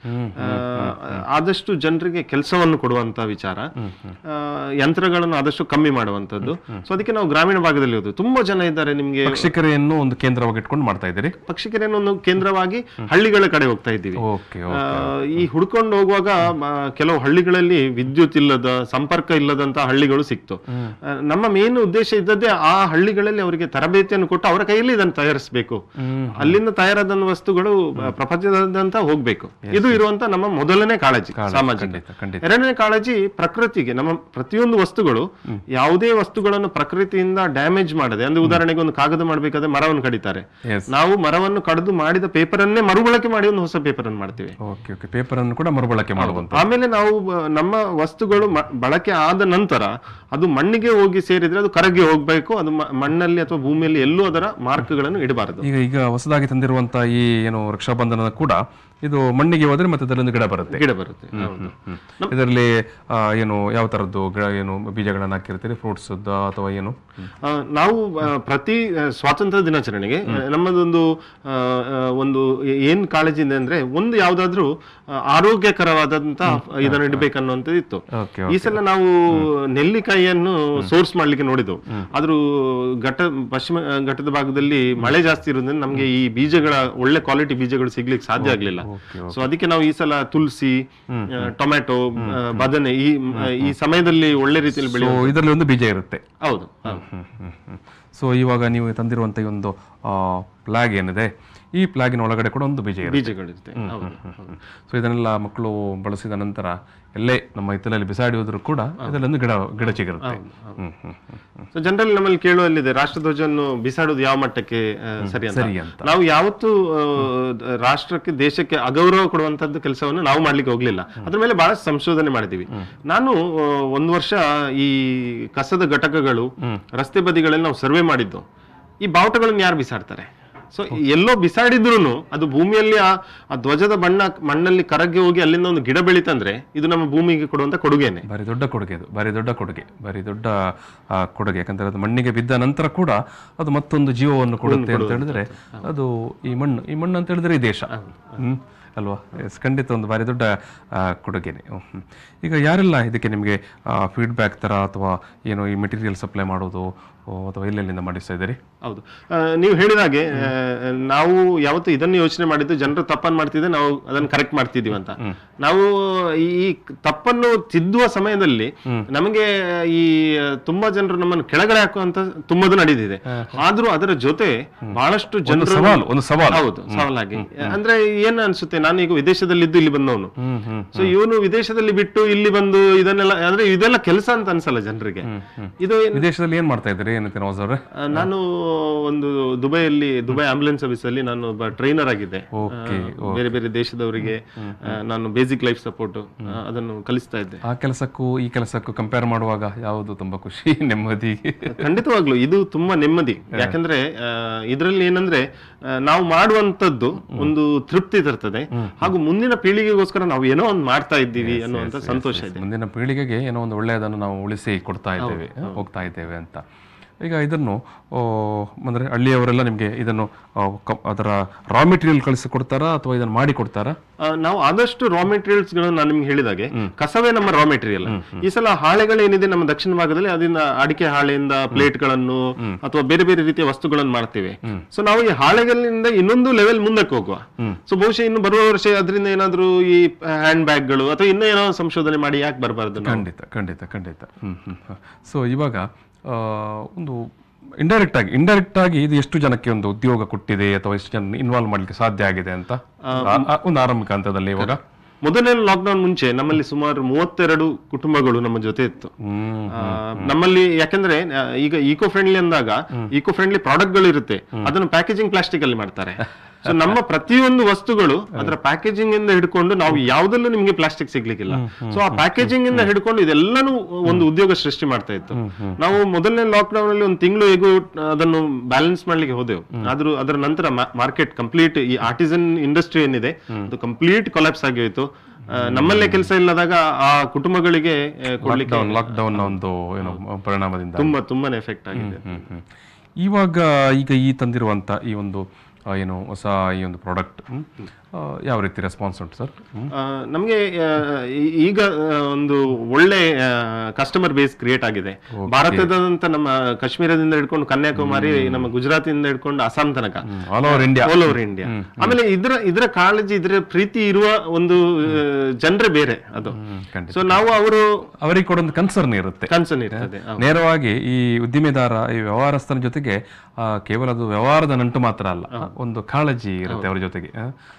ಆದಷ್ಟು ಜನರಿಗೆ ಕೆಲಸವನ್ನು ಕೊಡುವಂತ ವಿಚಾರ, ಯಂತ್ರಗಳನ್ನು ಆದಷ್ಟು ಕಮ್ಮಿ ಮಾಡುವಂತದ್ದು. ಸೊ ಅದಕ್ಕೆ ನಾವು ಗ್ರಾಮೀಣ ಭಾಗದಲ್ಲಿ ಹೋದ್ವಿ. ತುಂಬಾ ಜನ ಇದ್ದಾರೆ. ನಿಮ್ಗೆ ಪಕ್ಷಿಕೆರೆಯನ್ನು ಒಂದು ಕೇಂದ್ರವಾಗಿ ಇಟ್ಕೊಂಡು ಮಾಡ್ತಾ ಇದ್ದೀರಿ. ಪಕ್ಷಿಕೆರೆಯನ್ನು ಒಂದು ಕೇಂದ್ರವಾಗಿ ಹಳ್ಳಿಗಳ ಕಡೆ ಹೋಗ್ತಾ ಇದ್ದೀವಿ. ಈ ಹುಡ್ಕೊಂಡು ಹೋಗುವಾಗ ಕೆಲವು ಹಳ್ಳಿಗಳಲ್ಲಿ ವಿದ್ಯುತ್ ಇಲ್ಲದ, ಸಂಪರ್ಕ ಇಲ್ಲದಂತ ಹಳ್ಳಿಗಳು ಸಿಕ್ತು. ನಮ್ಮ ಮೇನ್ ಉದ್ದೇಶ ಇದ್ದದ್ದೇ ಆ ಹಳ್ಳಿಗಳಲ್ಲಿ ಅವರಿಗೆ ತರಬೇತಿಯನ್ನು ಕೊಟ್ಟು ಅವರ ಕೈಯಲ್ಲಿ ಇದನ್ನು ತಯಾರಿಸಬೇಕು. ಅಲ್ಲಿಂದ ತಯಾರಾದ ವಸ್ತುಗಳು ಪ್ರಪಂಚದಾದ್ಯಂತ ಹೋಗ್ಬೇಕು. ಇದು ಇರುವಂತ ನಮ್ಮ ಮೊದಲನೇ ಕಾಳಜಿ ಸಾಮಾಜಿಕ. ಎರಡನೇ ಕಾಳಜಿ ಪ್ರಕೃತಿಗೆ. ನಮ್ಮ ಪ್ರತಿಯೊಂದು ವಸ್ತುಗಳು, ಯಾವುದೇ ವಸ್ತುಗಳನ್ನು ಪ್ರಕೃತಿಯಿಂದ ಡ್ಯಾಮೇಜ್ ಮಾಡದೆ, ಅಂದ್ರೆ ಉದಾಹರಣೆಗೆ ಒಂದು ಕಾಗದ ಮಾಡಬೇಕಾದ್ರೆ ಮರವನ್ನು ಕಡಿತಾರೆ. ನಾವು ಮರವನ್ನು ಕಡಿದು ಮಾಡಿದ ಪೇಪರ್ ಅನ್ನೇ ಮರುಬಳಕೆ ಮಾಡಿ ಒಂದು ಹೊಸ ಪೇಪರ್ ಅನ್ನು ಮಾಡ್ತೀವಿ. ಪೇಪರ್ ಅನ್ನು ಕೂಡ ಮರುಬಳಕೆ ಮಾಡುವಂತ. ಆಮೇಲೆ ನಾವು ನಮ್ಮ ವಸ್ತುಗಳು ಬಳಕೆ ಆದ ನಂತರ ಅದು ಮಣ್ಣಿಗೆ ಹೋಗಿ ಸೇರಿದ್ರೆ ಅದು ಕರಗಿ ಹೋಗ್ಬೇಕು. ಅದು ಮಣ್ಣಲ್ಲಿ ಅಥವಾ ಭೂಮಿಯಲ್ಲಿ ಎಲ್ಲೂ ಅದರ ಮಾರ್ಕ್ಗಳನ್ನು ಇಡಬಾರದು. ಈಗ ಹೊಸದಾಗಿ ತಂದಿರುವಂತ ಈ ಏನು ರಕ್ಷಾಬಂಧನ ಕೂಡ ಇದು ಮಣ್ಣಿಗೆ ಹೋದ್ರೆ ಮತ್ತೆ ಅದರಲ್ಲಿ ಗಿಡ ಬರುತ್ತೆ. ಇದರಲ್ಲಿ ಏನು ಯಾವ ತರದ್ದು ಏನು ಬೀಜಗಳನ್ನ ಹಾಕಿರ್ತೀರಿ? ಫ್ರೂಟ್ಸ್ ಅಥವಾ ಏನು? ನಾವು ಪ್ರತಿ ಸ್ವಾತಂತ್ರ್ಯ ದಿನಾಚರಣೆಗೆ ನಮ್ಮದೊಂದು ಒಂದು ಏನ್ ಕಾಳಜಿ ಇದೆ ಅಂದ್ರೆ, ಒಂದು ಯಾವ್ದಾದ್ರು ಆರೋಗ್ಯಕರವಾದಂತ ಇದನ್ನು ಇಡಬೇಕನ್ನುವಂಥದ್ದು ಇತ್ತು. ಈ ಸಲ ನಾವು ನೆಲ್ಲಿಕಾಯಿಯನ್ನು ಸೋರ್ಸ್ ಮಾಡ್ಲಿಕ್ಕೆ ನೋಡಿದ್ವು. ಆದ್ರೂ ಪಶ್ಚಿಮ ಘಟ್ಟದ ಭಾಗದಲ್ಲಿ ಮಳೆ ಜಾಸ್ತಿ ಇರೋದ್ರಿಂದ ನಮ್ಗೆ ಈ ಬೀಜಗಳ ಒಳ್ಳೆ ಕ್ವಾಲಿಟಿ ಬೀಜಗಳು ಸಿಗ್ಲಿಕ್ಕೆ ಸಾಧ್ಯ ಆಗ್ಲಿಲ್ಲ. ಸೊ ಅದಕ್ಕೆ ನಾವು ಈ ಸಲ ತುಳಸಿ, ಟೊಮ್ಯಾಟೊ, ಬದನೆ ಈ ಸಮಯದಲ್ಲಿ ಒಳ್ಳೆ ರೀತಿಯಲ್ಲಿ ಬೆಳೆಯುವ ಇದರಲ್ಲಿ ಒಂದು ಬೀಜ ಇರುತ್ತೆ. ಹೌದು. ಸೊ ಇವಾಗ ನೀವು ತಂದಿರುವಂತ ಒಂದು ಫ್ಲಾಗ್ ಏನಿದೆ, ಈ ಫ್ಲಾಗಿನ ಒಳಗಡೆ ಕೂಡ ಒಂದು ಬೀಜಗಳಿರುತ್ತೆ. ಸೊ ಇದನ್ನೆಲ್ಲ ಮಕ್ಕಳು ಬಳಸಿದ ನಂತರ ಎಲ್ಲೇ ನಮ್ಮ ಹಿತ್ತಲಲ್ಲಿ ಬಿಸಾಡಿ ಹೋದ್ರು ಕೂಡ ಇದರಲ್ಲೊಂದು ಗಿಡ ಚಿಗುರುತ್ತೆ. ಸೊ ಜನರಲ್ ನಮ್ಮಲ್ಲಿ ಕೇಳುವಲ್ಲಿದೆ, ರಾಷ್ಟ್ರಧ್ವಜವನ್ನು ಬಿಸಾಡುವುದು ಯಾವ ಮಟ್ಟಕ್ಕೆ ಸರಿ ಅಂತ. ನಾವು ಯಾವತ್ತೂ ರಾಷ್ಟ್ರಕ್ಕೆ, ದೇಶಕ್ಕೆ ಅಗೌರವ ಕೊಡುವಂತದ್ದು ಕೆಲಸವನ್ನು ನಾವು ಮಾಡ್ಲಿಕ್ಕೆ ಹೋಗ್ಲಿಲ್ಲ. ಅದ್ರ ಮೇಲೆ ಬಹಳಷ್ಟು ಸಂಶೋಧನೆ ಮಾಡಿದೀವಿ. ನಾನು ಒಂದು ವರ್ಷ ಈ ಕಸದ ಘಟಕಗಳು, ರಸ್ತೆ ಬದಿಗಳಲ್ಲಿ ನಾವು ಸರ್ವೆ ಮಾಡಿದ್ದು, ಈ ಬಾವುಟಗಳನ್ನು ಯಾರು ಬಿಸಾಡ್ತಾರೆ? ಸೊ ಎಲ್ಲೋ ಬಿಸಾಡಿದ್ರು ಅದು ಭೂಮಿಯಲ್ಲಿ ಆ ಧ್ವಜದ ಬಣ್ಣ ಮಣ್ಣಲ್ಲಿ ಕರಗಿ ಹೋಗಿ ಅಲ್ಲಿಂದ ಒಂದು ಗಿಡ ಬೆಳೀತಂದ್ರೆ ಇದು ನಮ್ಮ ಭೂಮಿಗೆ ಕೊಡುವಂತ ಕೊಡುಗೆನೆ. ಭಾರಿ ದೊಡ್ಡ ಕೊಡುಗೆ ಅದು, ಭಾರಿ ದೊಡ್ಡ ಕೊಡುಗೆ. ಯಾಕಂದ್ರೆ ಅದು ಮಣ್ಣಿಗೆ ಬಿದ್ದ ನಂತರ ಕೂಡ ಅದು ಮತ್ತೊಂದು ಜೀವವನ್ನು ಕೊಡುತ್ತೆ ಅಂತ ಹೇಳಿದ್ರೆ ಅದು ಈ ಮಣ್ಣು ಅಂತ ಹೇಳಿದ್ರೆ ಈ ದೇಶ ಅಲ್ವಾ? ಖಂಡಿತ ಒಂದು ಭಾರಿ ದೊಡ್ಡ ಕೊಡುಗೆನೆ. ಈಗ ಯಾರೆಲ್ಲ ಇದಕ್ಕೆ ನಿಮಗೆ ಫೀಡ್ಬ್ಯಾಕ್ ತರ ಅಥವಾ ಏನು ಈ ಮೆಟೀರಿಯಲ್ ಸಪ್ಲೈ ಮಾಡೋದು ಅಥವಾ ಎಲ್ಲೆಲ್ಲಿಂದ ಮಾಡಿಸ್ತಾ ಇದ್ದೀರಿ? ಹೌದು, ನೀವು ಹೇಳಿದಾಗೆ ನಾವು ಯಾವತ್ತು ಇದನ್ನು ಯೋಚನೆ ಮಾಡಿದ್ದು, ಜನರು ತಪ್ಪನ್ನು ಮಾಡ್ತಿದ್ದೆ, ನಾವು ಅದನ್ನು ಕರೆಕ್ಟ್ ಮಾಡ್ತಿದೀವಿ ಅಂತ. ನಾವು ಈ ತಪ್ಪನ್ನು ತಿದ್ದುವ ಸಮಯದಲ್ಲಿ ನಮಗೆ ಈ ತುಂಬಾ ಜನರು ನಮ್ಮನ್ನು ಕೆಳಗಡೆ ಹಾಕುವಂತ ತುಂಬದು ನಡೆದಿದೆ. ಆದ್ರೂ ಅದರ ಜೊತೆ ಬಹಳಷ್ಟು ಜನರು ಹೌದು ಸವಾಲಾಗಿ, ಅಂದ್ರೆ ಏನ್ ಅನ್ಸುತ್ತೆ, ನಾನು ಈಗ ವಿದೇಶದಲ್ಲಿದ್ದು ಇಲ್ಲಿ ಬಂದವನು. ಸೊ ಇವನು ವಿದೇಶದಲ್ಲಿ ಬಿಟ್ಟು ಇಲ್ಲಿ ಬಂದು ಇದನ್ನೆಲ್ಲ, ಅಂದ್ರೆ ಇದೆಲ್ಲ ಕೆಲಸ ಅಂತ ಅನ್ಸಲ್ಲ ಜನರಿಗೆ. ಇದು ವಿದೇಶದಲ್ಲಿ ಏನ್ ಮಾಡ್ತಾ ಇದ್ದೀರಿ? ನಾನು ಒಂದು ದುಬೈ ಆಂಬ್ಯುಲೆನ್ಸ್ ಸರ್ವಿಸ್ ಅಲ್ಲಿ ನಾನು ಒಬ್ಬ ಟ್ರೈನರ್ ಆಗಿದ್ದೆ. ಬೇರೆ ಬೇರೆ ದೇಶದವರಿಗೆ ನಾನು ಬೇಸಿಕ್ ಲೈಫ್ ಸಪೋರ್ಟ್ ಅದನ್ನು ಕಲಿಸ್ತಾ ಇದ್ದೆ. ಆ ಕೆಲಸಕ್ಕೂ ಈ ಕೆಲಸಕ್ಕೂ ಕಂಪೇರ್ ಮಾಡುವಾಗ ಯಾವುದು ತುಂಬಾ ಖುಷಿ, ನೆಮ್ಮದಿ? ಖಂಡಿತವಾಗ್ಲು ಇದು ತುಂಬಾ ನೆಮ್ಮದಿ. ಯಾಕಂದ್ರೆ ಇದರಲ್ಲಿ ಏನಂದ್ರೆ ನಾವು ಮಾಡುವಂತದ್ದು ಒಂದು ತೃಪ್ತಿ ತರ್ತದೆ, ಹಾಗೂ ಮುಂದಿನ ಪೀಳಿಗೆಗೋಸ್ಕರ ನಾವು ಏನೋ ಒಂದು ಮಾಡ್ತಾ ಇದ್ದೀವಿ ಅನ್ನುವಂತ ಸಂತೋಷ ಇದೆ. ಮುಂದಿನ ಪೀಳಿಗೆಗೆ ಏನೋ ಒಂದು ಒಳ್ಳೆಯದನ್ನು ನಾವು ಉಳಿಸಿ ಕೊಡ್ತಾ ಇದ್ದೇವೆ, ಹೋಗ್ತಾ ಇದ್ದೇವೆ ಅಂತ. ಈಗ ಇದನ್ನು ಅಂದರೆ ಹಳ್ಳಿಯವರೆಲ್ಲ ನಿಮಗೆ ಇದನ್ನು ಅದರ ರಾ ಮೆಟೀರಿಯಲ್ ಕಳಿಸಿಕೊಡ್ತಾರಾ ಅಥವಾ ಇದನ್ನು ಮಾಡಿ ಕೊಡ್ತಾರಾ? ನಾವು ಆದಷ್ಟು ರಾ ಮೆಟೀರಿಯಲ್ಸ್ ಗಳನ್ನು ನಾನು ನಿಮ್ಗೆ ಹೇಳಿದಾಗೆ ಕಸವೇ ನಮ್ಮ ರಾ ಮೆಟೀರಿಯಲ್. ಈ ಸಲ ಹಾಳೆಗಳೇನಿದೆ ನಮ್ಮ ದಕ್ಷಿಣ ಭಾಗದಲ್ಲಿ ಅದನ್ನ ಅಡಿಕೆ ಹಾಳೆಯಿಂದ ಪ್ಲೇಟ್ಗಳನ್ನು ಅಥವಾ ಬೇರೆ ಬೇರೆ ರೀತಿಯ ವಸ್ತುಗಳನ್ನು ಮಾಡ್ತೇವೆ. ಸೊ ನಾವು ಈ ಹಾಳೆಗಳಿಂದ ಇನ್ನೊಂದು ಲೆವೆಲ್ ಮುಂದಕ್ಕೆ ಹೋಗುವ. ಸೊ ಬಹುಶಃ ಇನ್ನು ಬರುವ ವರ್ಷ ಅದರಿಂದ ಏನಾದ್ರು ಈ ಹ್ಯಾಂಡ್ ಬ್ಯಾಗ್ಗಳು ಅಥವಾ ಇನ್ನೂ ಏನೋ ಸಂಶೋಧನೆ ಮಾಡಿ ಯಾಕೆ ಬರಬಾರ್ದು? ಖಂಡಿತ ಖಂಡಿತ ಖಂಡಿತ. ಸೊ ಇವಾಗ ಒಂದು ಇಂಡೈರೆಕ್ಟ್ ಆಗಿ ಇದು ಎಷ್ಟು ಜನಕ್ಕೆ ಒಂದು ಉದ್ಯೋಗ ಕೊಟ್ಟಿದೆ ಅಥವಾ ಎಷ್ಟು ಜನ ಇನ್ವಾಲ್ವ್ ಮಾಡ್ಲಿಕ್ಕೆ ಸಾಧ್ಯ ಆಗಿದೆ ಅಂತ ಒಂದು ಆರಂಭಿಕ ಹಂತದಲ್ಲಿ? ಇವಾಗ ಮೊದಲನೇ ಲಾಕ್ಡೌನ್ ಮುಂಚೆ ನಮ್ಮಲ್ಲಿ ಸುಮಾರು 32 ಕುಟುಂಬಗಳು ನಮ್ಮ ಜೊತೆ ಇತ್ತು. ನಮ್ಮಲ್ಲಿ ಯಾಕಂದ್ರೆ ಈಗ ಈಕೋ ಫ್ರೆಂಡ್ಲಿ ಅಂದಾಗ ಈಕೋ ಫ್ರೆಂಡ್ಲಿ ಪ್ರಾಡಕ್ಟ್ ಗಳು ಇರುತ್ತೆ, ಅದನ್ನು ಪ್ಯಾಕೇಜಿಂಗ್ ಪ್ಲಾಸ್ಟಿಕ್ ಅಲ್ಲಿ ಮಾಡ್ತಾರೆ. ಸೊ ನಮ್ಮ ಪ್ರತಿಯೊಂದು ವಸ್ತುಗಳು ಅದರ ಪ್ಯಾಕೇಜಿಂಗ್ ಇಂದ ಹಿಡ್ಕೊಂಡು ನಾವು ಯಾವ್ದಲ್ಲೂ ನಿಮ್ಗೆ ಪ್ಲಾಸ್ಟಿಕ್ ಸಿಗ್ಲಿಕ್ಕಿಲ್ಲ. ಸೊ ಆ ಪ್ಯಾಕೇಜಿಂಗ್ ಇಂದ ಹಿಡ್ಕೊಂಡು ಇದೆಲ್ಲಾನು ಒಂದು ಉದ್ಯೋಗ ಸೃಷ್ಟಿ ಮಾಡ್ತಾ ಇತ್ತು. ನಾವು ಮೊದಲನೇ ಲಾಕ್ಡೌನ್ ಅಲ್ಲಿ ಒಂದು ತಿಂಗಳು ಹೇಗೂ ಅದನ್ನು ಬ್ಯಾಲೆನ್ಸ್ ಮಾಡ್ಲಿಕ್ಕೆ ಹೋದೆವು. ಆದ್ರೂ ಅದರ ನಂತರ ಮಾರ್ಕೆಟ್ ಕಂಪ್ಲೀಟ್ ಈ ಆರ್ಟಿಸನ್ ಇಂಡಸ್ಟ್ರಿ ಏನಿದೆ ಅದು ಕಂಪ್ಲೀಟ್ ಕೊಲಾಪ್ಸ್ ಆಗಿ ಹೋಯ್ತು. ನಮ್ಮಲ್ಲೇ ಕೆಲಸ ಇಲ್ಲದಾಗ ಆ ಕುಟುಂಬಗಳಿಗೆ ಲಾಕ್ಡೌನ್ ಒಂದು ಏನು ಪರಿಣಾಮದಿಂದ ತುಂಬಾನೇ ಎಫೆಕ್ಟ್ ಆಗಿದೆ. ಈಗ ಈ ತಂದಿರುವಂತ ಈ ಒಂದು ಏನು ಹೊಸ ಈ ಒಂದು ಪ್ರಾಡಕ್ಟ್ ಯಾವ ರೀತಿ ರೆಸ್ಪಾನ್ಸ್ ಉಂಟು ಸರ್? ನಮಗೆ ಈಗ ಒಂದು ಒಳ್ಳೆ ಕಸ್ಟಮರ್ ಬೇಸ್ ಕ್ರಿಯೇಟ್ ಆಗಿದೆ. ಭಾರತದಂತ ನಮ್ಮ ಕಾಶ್ಮೀರದಿಂದ ಹಿಡ್ಕೊಂಡು ಕನ್ಯಾಕುಮಾರಿ, ನಮ್ಮ ಗುಜರಾತಿಂದ ಹಿಡ್ಕೊಂಡು ಅಸ್ಸಾಂ ತನಕ ಆಲ್ ಓವರ್ ಇಂಡಿಯಾ. ಆಮೇಲೆ ಇದರ ಕಾಳಜಿ, ಇದರ ಪ್ರೀತಿ ಇರುವ ಒಂದು ಜನರೇ ಬೇರೆ ಅದು. ಸೊ ನಾವು ಅವರಿಗೆ ಕೂಡ ಒಂದು ಕನ್ಸರ್ನ್ ಇರ್ತದೆ. ನೇರವಾಗಿ ಈ ಉದ್ದಿಮೆದಾರ, ಈ ವ್ಯವಹಾರಸ್ಥನ ಜೊತೆಗೆ ಕೇವಲ ಅದು ವ್ಯವಹಾರದ ನಂಟು ಮಾತ್ರ ಅಲ್ಲ, ಒಂದು ಕಾಳಜಿ ಇರುತ್ತೆ ಅವರ ಜೊತೆಗೆ.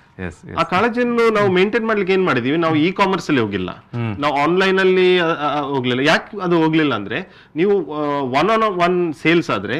ಆ ಕಾಳಜಿಯನ್ನು ನಾವು ಮೇಂಟೈನ್ ಮಾಡ್ಲಿಕ್ಕೆ ಏನ್ ಮಾಡಿದೀವಿ, ನಾವು ಇ ಕಾಮರ್ಸ್ ಅಲ್ಲಿ ಹೋಗಿಲ್ಲ, ನಾವು ಆನ್ಲೈನ್ ಅಲ್ಲಿ ಹೋಗ್ಲಿಲ್ಲ. ಯಾಕೆ ಅದು ಹೋಗ್ಲಿಲ್ಲ ಅಂದ್ರೆ, ನೀವು ಒನ್ ಸೇಲ್ಸ್ ಆದ್ರೆ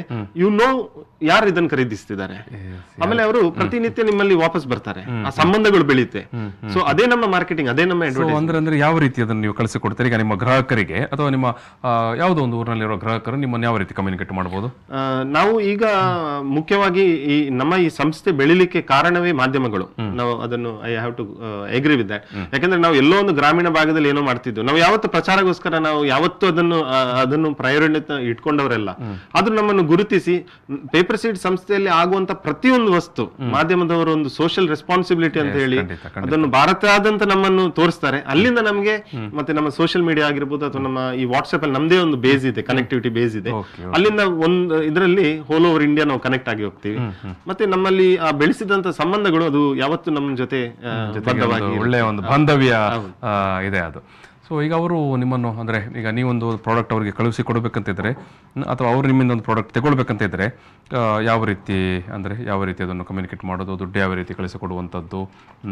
ಯಾರು ಇದನ್ನು ಖರೀದಿಸ್ತಿದ್ದಾರೆ, ಆಮೇಲೆ ಅವರು ಪ್ರತಿನಿತ್ಯ ನಿಮ್ಮಲ್ಲಿ ವಾಪಸ್ ಬರ್ತಾರೆ, ಆ ಸಂಬಂಧಗಳು ಬೆಳೆಯುತ್ತೆ. ಸೊ ಅದೇ ನಮ್ಮ ಮಾರ್ಕೆಟಿಂಗ್, ಅದೇ ನಮ್ಮ ಅಂದ್ರೆ ಯಾವ ರೀತಿ ಅದನ್ನು ನೀವು ಕಳಿಸಿಕೊಡ್ತೀರಿ? ಈಗ ನಿಮ್ಮ ಗ್ರಾಹಕರಿಗೆ ಅಥವಾ ನಿಮ್ಮ ಯಾವುದೋ ಒಂದು ಊರಿನಲ್ಲಿರೋ ಗ್ರಾಹಕರು ನಿಮ್ಮನ್ನು ಯಾವ ರೀತಿ ಕಮ್ಯುನಿಕೇಟ್ ಮಾಡಬಹುದು? ನಾವು ಈಗ ಮುಖ್ಯವಾಗಿ ನಮ್ಮ ಈ ಸಂಸ್ಥೆ ಬೆಳಿಲಿಕ್ಕೆ ಕಾರಣವೇ ಮಾಧ್ಯಮಗಳು. ನಾವು ಅದನ್ನು I have to agree with that. ಯಾಕಂದ್ರೆ ನಾವು ಎಲ್ಲೋ ಒಂದು ಗ್ರಾಮೀಣ ಭಾಗದಲ್ಲಿ ಏನೋ ಮಾಡ್ತಿದ್ವಿ, ನಾವು ಯಾವತ್ತು ಪ್ರಚಾರಗೋಸ್ಕರ ನಾವು ಯಾವತ್ತು ಅದನ್ನು ಪ್ರಯಾರಿಟಿ ಇಟ್ಕೊಂಡವರೆಲ್ಲ. ಆದ್ರೂ ನಮ್ಮನ್ನು ಗುರುತಿಸಿ ಪೇಪರ್ ಸೀಡ್ ಸಂಸ್ಥೆಯಲ್ಲಿ ಆಗುವಂತ ಪ್ರತಿಯೊಂದು ವಸ್ತು ಮಾಧ್ಯಮದವರು ಒಂದು ಸೋಷಿಯಲ್ ರೆಸ್ಪಾನ್ಸಿಬಿಲಿಟಿ ಅಂತ ಹೇಳಿ ಅದನ್ನು ಭಾರತದಾದ್ಯಂತ ನಮ್ಮನ್ನು ತೋರಿಸ್ತಾರೆ. ಅಲ್ಲಿಂದ ನಮಗೆ ಮತ್ತೆ ನಮ್ಮ ಸೋಷಿಯಲ್ ಮೀಡಿಯಾ ಆಗಿರ್ಬೋದು ಅಥವಾ ನಮ್ಮ ಈ ವಾಟ್ಸ್ಆಪ್ ಅಲ್ಲಿ ನಮ್ದೇ ಒಂದು ಬೇಸ್ ಇದೆ, ಕನೆಕ್ಟಿವಿಟಿ ಬೇಸ್ ಇದೆ. ಅಲ್ಲಿಂದ ಒಂದು ಇದರಲ್ಲಿ ಹೋಲ್ ಓವರ್ ಇಂಡಿಯಾ ನಾವು ಕನೆಕ್ಟ್ ಆಗಿ ಹೋಗ್ತೀವಿ. ಮತ್ತೆ ನಮ್ಮಲ್ಲಿ ಆ ಬೆಳೆಸಿದಂತ ಸಂಬಂಧಗಳು ಅದು ಯಾವತ್ತು ನಮ್ಮ ಜೊತೆ ಒಳ್ಳೆಯ ಒಂದು ಬಾಂಧವ್ಯ ಇದೆ ಅದು. ಸೊ ಈಗ ಅವರು ನಿಮ್ಮನ್ನು ಅಂದರೆ ಈಗ ನೀವೊಂದು ಪ್ರಾಡಕ್ಟ್ ಅವರಿಗೆ ಕಳುಹಿಸಿ ಕೊಡಬೇಕಂತಿದ್ರೆ ಅಥವಾ ಅವರು ನಿಮ್ಮಿಂದ ಒಂದು ಪ್ರಾಡಕ್ಟ್ ತಗೊಳ್ಬೇಕಂತ ಇದ್ರೆ ಯಾವ ರೀತಿ ಅದನ್ನು ಕಮ್ಯುನಿಕೇಟ್ ಮಾಡೋದು, ದುಡ್ಡು ಯಾವ ರೀತಿ ಕಳಿಸಿಕೊಡುವಂಥದ್ದು?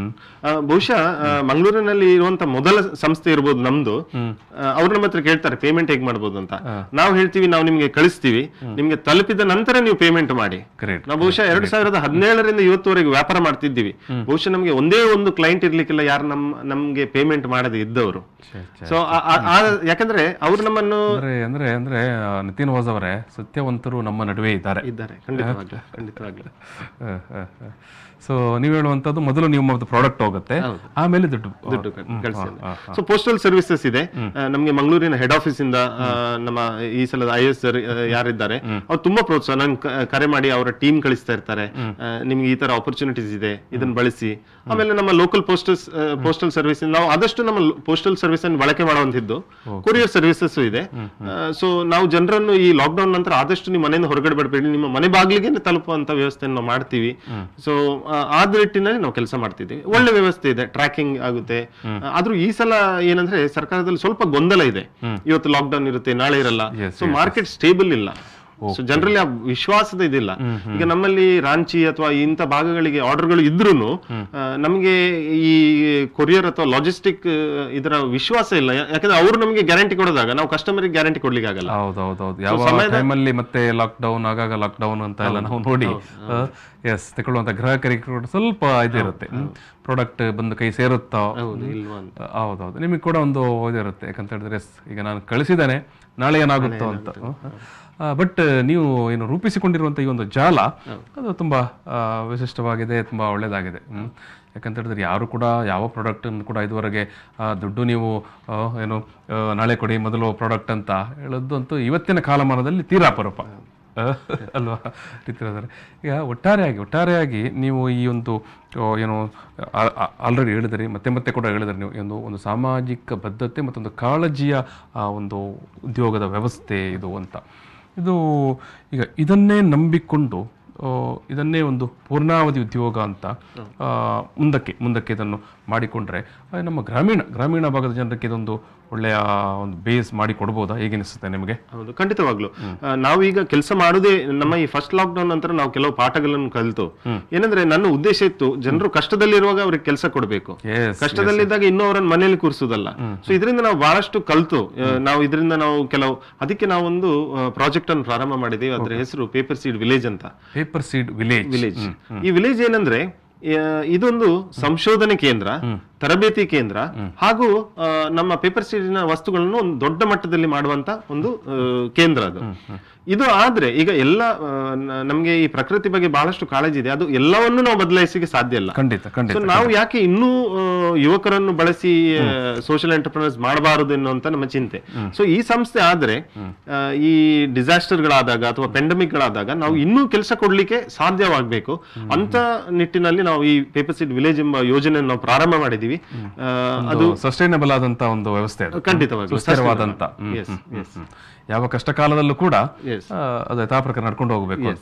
ಬಹುಶಃ ಮಂಗಳೂರಿನಲ್ಲಿ ಇರುವಂತ ಮೊದಲ ಸಂಸ್ಥೆ ಇರ್ಬೋದು ನಮ್ದು. ಅವ್ರು ನಮ್ಮ ಹತ್ರ ಕೇಳ್ತಾರೆ ಪೇಮೆಂಟ್ ಹೇಗೆ ಮಾಡ್ಬೋದು ಅಂತ. ನಾವು ಹೇಳ್ತೀವಿ, ನಾವು ನಿಮ್ಗೆ ಕಳಿಸ್ತೀವಿ, ನಿಮ್ಗೆ ತಲುಪಿದ ನಂತರ ನೀವು ಪೇಮೆಂಟ್ ಮಾಡಿ. ನಾವು ಬಹುಶಃ 2017ರಿಂದ ಇವತ್ತುವರೆಗೆ ವ್ಯಾಪಾರ ಮಾಡ್ತಿದ್ದೀವಿ. ಬಹುಶಃ ನಮ್ಗೆ ಒಂದೇ ಒಂದು ಕ್ಲೈಂಟ್ ಇರ್ಲಿಕ್ಕಿಲ್ಲ ಯಾರು ನಮ್ಗೆ ಪೇಮೆಂಟ್ ಮಾಡದೆ ಇದ್ದವರು. ಸೊ ಯಾಕಂದ್ರೆ ಅವ್ರು ನಮ್ಮನ್ನು ಅಂದ್ರೆ ನಿತಿನ್ ವಾಸ್ ಅವರೇ, ಸತ್ಯವಂತರು ನಮ್ಮ ನಡುವೆ ಇದ್ದಾರೆ. ಖಂಡಿತವಾಗ್ಲೂ. ಸೊ ನೀವು ಹೇಳುವಂತದ್ದು ಮೊದಲು ನಿಮ್ಮ ಪ್ರಾಡಕ್ಟ್ ಹೋಗುತ್ತೆ, ಆಮೇಲೆ ದುಡ್ಡು ಕಳಿಸಿ. ಸೊ ಪೋಸ್ಟಲ್ ಸರ್ವಿಸಸ್ ಇದೆ ನಮ್ಗೆ ಮಂಗಳೂರಿನ ಹೆಡ್ ಆಫೀಸ್ ಇಂದ. ನಮ್ಮ ಈ ಸಲದ IS ಯಾರಿದ್ದಾರೆ ಅವ್ರು ತುಂಬಾ ಪ್ರೋತ್ಸಾಹ, ನನ್ ಕರೆ ಮಾಡಿ ಅವರ ಟೀಮ್ ಕಳಿಸ್ತಾ ಇರ್ತಾರೆ, ನಿಮ್ಗೆ ಈ ತರ ಆಪರ್ಚುನಿಟೀಸ್ ಇದೆ, ಇದನ್ನ ಬಳಸಿ. ಆಮೇಲೆ ನಮ್ಮ ಲೋಕಲ್ ಪೋಸ್ಟಲ್ ಸರ್ವಿಸ್ ನಾವು ಆದಷ್ಟು ನಮ್ಮ ಪೋಸ್ಟಲ್ ಸರ್ವಿಸ್ ಅನ್ನು ಬಳಕೆ ಮಾಡುವಂತಿದ್ದು, ಕೊರಿಯರ್ ಸರ್ವಿಸಸ್ ಇದೆ. ಸೊ ನಾವು ಜನರನ್ನು ಈ ಲಾಕ್ಡೌನ್ ನಂತರ ಆದಷ್ಟು ನಿಮ್ಮ ಮನೆಯಿಂದ ಹೊರಗಡೆ ಬಿಡಬೇಡಿ, ನಿಮ್ಮ ಮನೆ ಬಾಗಿಲಿಗೆ ತಲುಪುವಂತ ವ್ಯವಸ್ಥೆಯನ್ನು ನಾವು ಮಾಡ್ತೀವಿ. ಸೊ ಆ ನಿಟ್ಟಿನಲ್ಲಿ ನಾವು ಕೆಲಸ ಮಾಡ್ತಿದ್ದೀವಿ. ಒಳ್ಳೆ ವ್ಯವಸ್ಥೆ ಇದೆ, ಟ್ರ್ಯಾಕಿಂಗ್ ಆಗುತ್ತೆ. ಆದ್ರೂ ಈ ಸಲ ಏನಂದ್ರೆ ಸರ್ಕಾರದಲ್ಲಿ ಸ್ವಲ್ಪ ಗೊಂದಲ ಇದೆ. ಇವತ್ತು ಲಾಕ್ಡೌನ್ ಇರುತ್ತೆ, ನಾಳೆ ಇರಲ್ಲ. ಸೊ ಮಾರ್ಕೆಟ್ ಸ್ಟೇಬಲ್ ಇಲ್ಲ. ಸೊ ಜನರಲ್ಲಿ ಆ ವಿಶ್ವಾಸದ ಇದಿಲ್ಲ. ಈಗ ನಮ್ಮಲ್ಲಿ ರಾಂಚಿ ಅಥವಾ ಇಂಥ ಭಾಗಗಳಿಗೆ ಆರ್ಡರ್ಗಳು ಇದ್ರೂ ನಮಗೆ ಈ ಕೊರಿಯರ್ ಅಥವಾ ಲಾಜಿಸ್ಟಿಕ್ ಇದರ ವಿಶ್ವಾಸ ಇಲ್ಲ. ಯಾಕಂದ್ರೆ ಅವರು ನಮಗೆ ಗ್ಯಾರಂಟಿ ಕೊಡೋದಾಗ ನಾವು ಕಸ್ಟಮರ್ ಗ್ಯಾರಂಟಿ ಕೊಡ್ಲಿಕ್ಕೆ ಆಗಲ್ಲ. ಟೈಮಲ್ಲಿ ಮತ್ತೆ ಲಾಕ್ಡೌನ್ ಆಗಾಗ ಲಾಕ್ಡೌನ್ ಅಂತ ಎಲ್ಲ ನಾವು ನೋಡಿ ತಗೊಳ್ಳುವಂತ ಗ್ರಾಹಕರಿಗೆ ಸ್ವಲ್ಪ ಇದಿರುತ್ತೆ, ಪ್ರಾಡಕ್ಟ್ ಬಂದು ಕೈ ಸೇರುತ್ತಾ ಹೌದೌದು, ನಿಮಗೆ ಕೂಡ ಒಂದು ಇದಿರುತ್ತೆ. ಯಾಕಂತ ಹೇಳಿದ್ರೆ ಈಗ ನಾನು ಕಳಿಸಿದ್ದೇನೆ, ನಾಳೆ ಏನಾಗುತ್ತೋ ಅಂತ. ಬಟ್ ನೀವು ಏನು ರೂಪಿಸಿಕೊಂಡಿರುವಂಥ ಈ ಒಂದು ಜಾಲ ಅದು ತುಂಬ ವಿಶಿಷ್ಟವಾಗಿದೆ, ತುಂಬ ಒಳ್ಳೆಯದಾಗಿದೆ. ಯಾಕಂತ ಹೇಳಿದ್ರೆ ಯಾರು ಕೂಡ ಯಾವ ಪ್ರಾಡಕ್ಟನ್ನು ಕೂಡ ಇದುವರೆಗೆ ದುಡ್ಡು ನೀವು ಏನು ನಾಳೆ ಕೊಡಿ ಮೊದಲು ಪ್ರಾಡಕ್ಟ್ ಅಂತ ಹೇಳೋದು ಅಂತೂ ಇವತ್ತಿನ ಕಾಲಮಾನದಲ್ಲಿ ತೀರಾ ಅಪರೂಪ. ಅಲ್ವಾ ರೀತಿಯಾದರೆ ಈಗ ಒಟ್ಟಾರೆಯಾಗಿ ನೀವು ಈ ಒಂದು ಏನು ಆಲ್ರೆಡಿ ಹೇಳಿದ್ರಿ ಮತ್ತೆ ಕೂಡ ಹೇಳಿದ್ರಿ ನೀವು ಒಂದು ಸಾಮಾಜಿಕ ಬದ್ಧತೆ ಮತ್ತೊಂದು ಕಾಳಜಿಯ ಒಂದು ಉದ್ಯೋಗದ ವ್ಯವಸ್ಥೆ ಇದು ಅಂತ. ಇದು ಈಗ ಇದನ್ನೇ ನಂಬಿಕೊಂಡು ಇದನ್ನೇ ಒಂದು ಪೂರ್ಣಾವಧಿ ಉದ್ಯೋಗ ಅಂತ ಮುಂದಕ್ಕೆ ಇದನ್ನು ಮಾಡಿಕೊಂಡ್ರೆ ನಮ್ಮ ಗ್ರಾಮೀಣ ಭಾಗದ ಜನರಿಗೆ ಇದೊಂದು ಒಳ್ಳೆಯ ಒಂದು ಬೇಸ್ ಮಾಡಿ ಕೊಡ್ಬೋದಾ? ಹೇಗೆನಿಸುತ್ತೆ ನಿಮಗೆ? ಹೌದು, ಖಂಡಿತವಾಗ್ಲು. ನಾವೀಗ ಕೆಲಸ ಮಾಡುದೇ ನಮ್ಮ ಈ ಫಸ್ಟ್ ಲಾಕ್ಡೌನ್ ನಂತರ ನಾವು ಕೆಲವು ಪಾಠಗಳನ್ನು ಕಲಿತು ಏನಂದ್ರೆ ನನ್ನ ಉದ್ದೇಶ ಇತ್ತು, ಜನರು ಕಷ್ಟದಲ್ಲಿರುವಾಗ ಅವ್ರಿಗೆ ಕೆಲಸ ಕೊಡಬೇಕು, ಕಷ್ಟದಲ್ಲಿದ್ದಾಗ ಇನ್ನೂ ಅವರನ್ನು ಮನೆಯಲ್ಲಿ ಕೂರಿಸುದಲ್ಲ. ಸೊ ಇದರಿಂದ ನಾವು ಬಹಳಷ್ಟು ಕಲಿತು ಅದಕ್ಕೆ ನಾವೊಂದು ಪ್ರಾಜೆಕ್ಟ್ ಅನ್ನು ಪ್ರಾರಂಭ ಮಾಡಿದ್ದೀವಿ. ಅದರ ಹೆಸರು ಪೇಪರ್ ಸೀಡ್ ವಿಲೇಜ್ ಅಂತ. Paper seed village. ಈ ವಿಲೇಜ್ ಏನಂದ್ರೆ ಇದೊಂದು ಸಂಶೋಧನೆ ಕೇಂದ್ರ, ತರಬೇತಿ ಕೇಂದ್ರ ಹಾಗೂ ನಮ್ಮ ಪೇಪರ್ ಸೀಡಿನ ವಸ್ತುಗಳನ್ನು ಒಂದು ದೊಡ್ಡ ಮಟ್ಟದಲ್ಲಿ ಮಾಡುವಂತ ಒಂದು ಕೇಂದ್ರ ಅದು. ಇದು ಆದ್ರೆ ಈಗ ಎಲ್ಲ ನಮ್ಗೆ ಈ ಪ್ರಕೃತಿ ಬಗ್ಗೆ ಬಹಳಷ್ಟು ಕಾಳಜಿ ಇದೆ, ಅದು ಎಲ್ಲವನ್ನೂ ನಾವು ಬದಲಾಯಿಸಲಿಕ್ಕೆ ಸಾಧ್ಯ ಇಲ್ಲ. ಸೊ ನಾವು ಯಾಕೆ ಇನ್ನೂ ಯುವಕರನ್ನು ಬಳಸಿ ಸೋಷಿಯಲ್ ಎಂಟರ್ಪ್ರೈನರ್ಸ್ ಮಾಡಬಾರದು ಎನ್ನುವಂತ ನಮ್ಮ ಚಿಂತೆ. ಸೊ ಈ ಸಂಸ್ಥೆ ಆದ್ರೆ ಈ ಡಿಸಾಸ್ಟರ್ ಗಳಾದಾಗ ಅಥವಾ ಪೆಂಡಮಿಕ್ ಗಳಾದಾಗ ನಾವು ಇನ್ನೂ ಕೆಲಸ ಕೊಡ್ಲಿಕ್ಕೆ ಸಾಧ್ಯವಾಗಬೇಕು ಅಂತ ನಿಟ್ಟಿನಲ್ಲಿ ನಾವು ಈ ಪೇಪರ್ ಸೀಡ್ ವಿಲೇಜ್ ಎಂಬ ಯೋಜನೆಯನ್ನು ನಾವು ಪ್ರಾರಂಭ ಮಾಡಿದೀವಿ. ಅದು ಸಸ್ಟೈನಬಲ್ ಆದಂತ ಒಂದು ವ್ಯವಸ್ಥೆ, ಖಂಡಿತವಾದ ಯಾವ ಕಷ್ಟ ಕಾಲದಲ್ಲೂ ಕೂಡ ಅದು ಯಥಾ ಪ್ರಕಾರ ನಡ್ಕೊಂಡು ಹೋಗಬೇಕು ಅಂತ.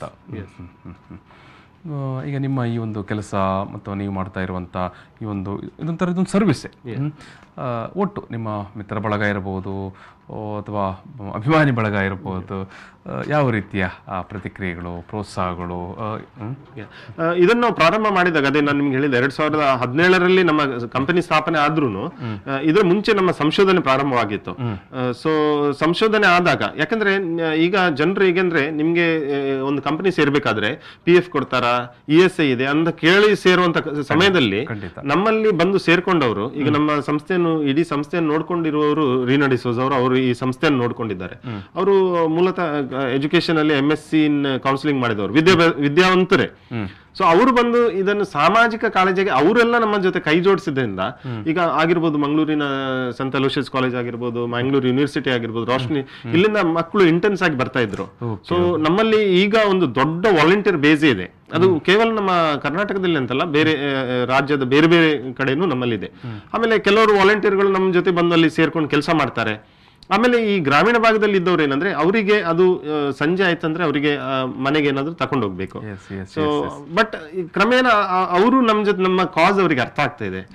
ಈಗ ನಿಮ್ಮ ಈ ಒಂದು ಕೆಲಸ ಮತ್ತು ನೀವು ಮಾಡ್ತಾ ಇರುವಂಥ ಈ ಒಂದು ಇದೊಂದು ಸರ್ವಿಸ್ಸೇ. ಒಟ್ಟು ನಿಮ್ಮ ಮಿತ್ರ ಬಳಗ ಇರಬಹುದು ಅಥವಾ ಅಭಿಮಾನಿ ಬಳಗ ಇರಬಹುದು, ಯಾವ ರೀತಿಯ ಪ್ರತಿಕ್ರಿಯೆಗಳು, ಪ್ರೋತ್ಸಾಹಗಳು? ಇದನ್ನು ನಾವು ಪ್ರಾರಂಭ ಮಾಡಿದಾಗ ಅದೇ ನಾನು ನಿಮ್ಗೆ ಹೇಳಿದೆ 2017ರಲ್ಲಿ ನಮ್ಮ ಕಂಪನಿ ಸ್ಥಾಪನೆ ಆದ್ರೂ ಇದರ ಮುಂಚೆ ನಮ್ಮ ಸಂಶೋಧನೆ ಪ್ರಾರಂಭವಾಗಿತ್ತು. ಸೊ ಸಂಶೋಧನೆ ಆದಾಗ ಯಾಕಂದ್ರೆ ಈಗ ಜನರು ಈಗಂದ್ರೆ ನಿಮ್ಗೆ ಒಂದು ಕಂಪನಿ ಸೇರ್ಬೇಕಾದ್ರೆ PF ಕೊಡ್ತಾರ, ESI ಇದೆ ಅಂತ ಕೇಳಿ ಸೇರುವಂತ ಸಮಯದಲ್ಲಿ ನಮ್ಮಲ್ಲಿ ಬಂದು ಸೇರ್ಕೊಂಡವರು, ಈಗ ನಮ್ಮ ಇಡೀ ಸಂಸ್ಥೆಯನ್ನು ನೋಡ್ಕೊಂಡಿರುವವರು ರೀನಾ ಡಿಸೋಜ್ ಅವರು ಈ ಸಂಸ್ಥೆಯನ್ನು ನೋಡ್ಕೊಂಡಿದ್ದಾರೆ. ಅವರು ಮೂಲತಃ ಎಜುಕೇಶನ್ ಅಲ್ಲಿ MSc ಇನ್ ಕೌನ್ಸಿಲಿಂಗ್ ಮಾಡಿದವರು, ವಿದ್ಯಾವಂತರೇ. ಸೊ ಅವರು ಬಂದು ಇದನ್ನು ಸಾಮಾಜಿಕ ಕಾಳಜಿಗೆ ಅವರೆಲ್ಲ ನಮ್ಮ ಜೊತೆ ಕೈ ಜೋಡಿಸಿದ್ರಿಂದ ಈಗ ಆಗಿರ್ಬೋದು ಮಂಗಳೂರಿನ ಸಂತ ಅಲೋಷಿಯಸ್ ಕಾಲೇಜ್ ಆಗಿರ್ಬೋದು, ಮಂಗಳೂರು ಯೂನಿವರ್ಸಿಟಿ ಆಗಿರ್ಬೋದು, ರೋಶ್ನಿ, ಇಲ್ಲಿಂದ ಮಕ್ಕಳು ಇಂಟೆನ್ಸ್ ಆಗಿ ಬರ್ತಾ ಇದ್ರು. ಸೊ ನಮ್ಮಲ್ಲಿ ಈಗ ಒಂದು ದೊಡ್ಡ ವಾಲಂಟಿಯರ್ ಬೇಸ್ ಇದೆ. ಅದು ಕೇವಲ ನಮ್ಮ ಕರ್ನಾಟಕದಲ್ಲಿ ಅಂತಲ್ಲ, ಬೇರೆ ರಾಜ್ಯದ ಬೇರೆ ಬೇರೆ ಕಡೆನೂ ನಮ್ಮಲ್ಲಿದೆ. ಆಮೇಲೆ ಕೆಲವರು ವಾಲಂಟಿಯರ್ಗಳು ನಮ್ಮ ಜೊತೆ ಬಂದು ಅಲ್ಲಿ ಸೇರ್ಕೊಂಡು ಕೆಲಸ ಮಾಡ್ತಾರೆ. ಆಮೇಲೆ ಈ ಗ್ರಾಮೀಣ ಭಾಗದಲ್ಲಿ ಇದ್ದವ್ರು ಏನಂದ್ರೆ ಅವರಿಗೆ ಅದು ಸಂಜೆ ಆಯ್ತಂದ್ರೆ ಅವರಿಗೆ ಮನೆಗೆ ಏನಾದ್ರು ತಕೊಂಡು ಹೋಗ್ಬೇಕು. ಸೊ ಬಟ್ ಕ್ರಮೇಣ ಅವರು ನಮ್ಮ ಜೊತೆ ನಮ್ಮ ಕಾಸ್ ಅವರಿಗೆ ಅರ್ಥ ಆಗ್ತಾ ಇದೆ.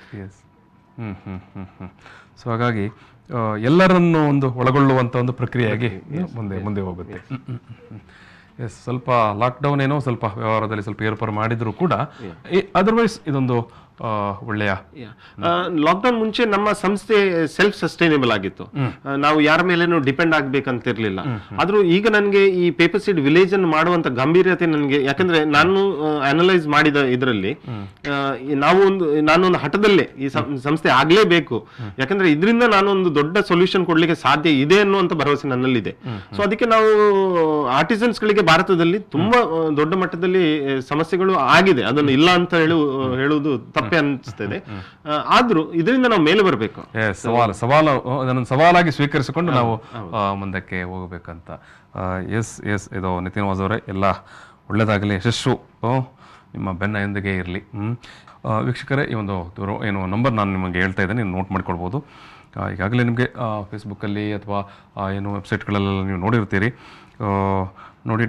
ಸೊ ಹಾಗಾಗಿ ಎಲ್ಲರನ್ನು ಒಂದು ಒಳಗೊಳ್ಳುವಂತ ಒಂದು ಪ್ರಕ್ರಿಯೆಯಾಗಿ ಮುಂದೆ ಹೋಗುತ್ತೆ. ಸ್ವಲ್ಪ ಲಾಕ್ಡೌನ್ ಏನೋ ಸ್ವಲ್ಪ ವ್ಯವಹಾರದಲ್ಲಿ ಸ್ವಲ್ಪ ಏರ್ಪಾಡು ಮಾಡಿದ್ರು ಕೂಡ ಅದರ್ವೈಸ್ ಇದೊಂದು ಒಳ್ಳೆಯ. ಲಾಕ್ಡೌನ್ ಮುಂಚೆ ನಮ್ಮ ಸಂಸ್ಥೆ ಸೆಲ್ಫ್ ಸಸ್ಟೈನೇಬಲ್ ಆಗಿತ್ತು, ನಾವು ಯಾರ ಮೇಲೇನು ಡಿಪೆಂಡ್ ಆಗ್ಬೇಕಂತಿರ್ಲಿಲ್ಲ. ಆದ್ರೂ ಈಗ ನನಗೆ ಈ ಪೇಪರ್ ಸೀಡ್ ವಿಲೇಜ್ ಅನ್ನು ಮಾಡುವಂತ ಗಂಭೀರತೆ ನನಗೆ, ಯಾಕಂದ್ರೆ ನಾನು ಅನಲೈಸ್ ಮಾಡಿದ ಇದರಲ್ಲಿ ನಾನೊಂದು ಹಠದಲ್ಲೇ ಈ ಸಂಸ್ಥೆ ಆಗ್ಲೇಬೇಕು, ಯಾಕಂದ್ರೆ ಇದರಿಂದ ನಾನೊಂದು ದೊಡ್ಡ ಸೊಲ್ಯೂಷನ್ ಕೊಡ್ಲಿಕ್ಕೆ ಸಾಧ್ಯ ಇದೆ ಅನ್ನುವಂತ ಭರವಸೆ ನನ್ನಲ್ಲಿದೆ. ಸೊ ಅದಕ್ಕೆ ನಾವು ಆರ್ಟಿಸನ್ಸ್ ಗಳಿಗೆ ಭಾರತದಲ್ಲಿ ತುಂಬಾ ದೊಡ್ಡ ಮಟ್ಟದಲ್ಲಿ ಸಮಸ್ಯೆಗಳು ಆಗಿದೆ, ಅದನ್ನು ಇಲ್ಲ ಅಂತ ಹೇಳುವುದು ತಪ್ಪೆ ಅನಿಸ್ತದೆ. ಆದ್ರೂ ಇದರಿಂದ ನಾವು ಮೇಲೆ ಬರಬೇಕು, ಅದನ್ನು ಸವಾಲಾಗಿ ಸ್ವೀಕರಿಸಿಕೊಂಡು ನಾವು ಮುಂದಕ್ಕೆ ಹೋಗಬೇಕಂತ. ಇದು ನಿತಿನ್ ವಾಜ್ ಅವರೇ, ಎಲ್ಲ ಒಳ್ಳೆದಾಗಲಿ, ಯಶಸ್ಸು ನಿಮ್ಮ ಬೆನ್ನ ಎಂದಿಗೆ ಇರಲಿ. ವೀಕ್ಷಕರೇ, ಈ ಒಂದು ನಂಬರ್ ನಾನು ನಿಮಗೆ ಹೇಳ್ತಾ ಇದ್ದೇನೆ, ನೀವು ನೋಟ್ ಮಾಡ್ಕೊಳ್ಬೋದು. ಈಗಾಗಲೇ ನಿಮಗೆ ಫೇಸ್ಬುಕ್ಕಲ್ಲಿ ಅಥವಾ ವೆಬ್ಸೈಟ್ಗಳಲ್ಲೆಲ್ಲ ನೀವು ನೋಡಿರ್ತೀರಿ. ನೋಡಿ,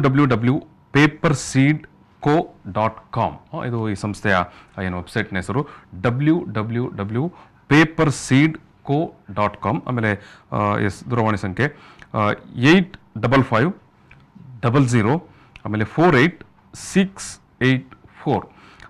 www.paperseedco.com ಇದು ಈ ಸಂಸ್ಥೆಯ ವೆಬ್ಸೈಟ್ನ ಹೆಸರು. www.paperseedco.com. ಆಮೇಲೆ ದೂರವಾಣಿ ಸಂಖ್ಯೆ 855000 ಆಮೇಲೆ 48684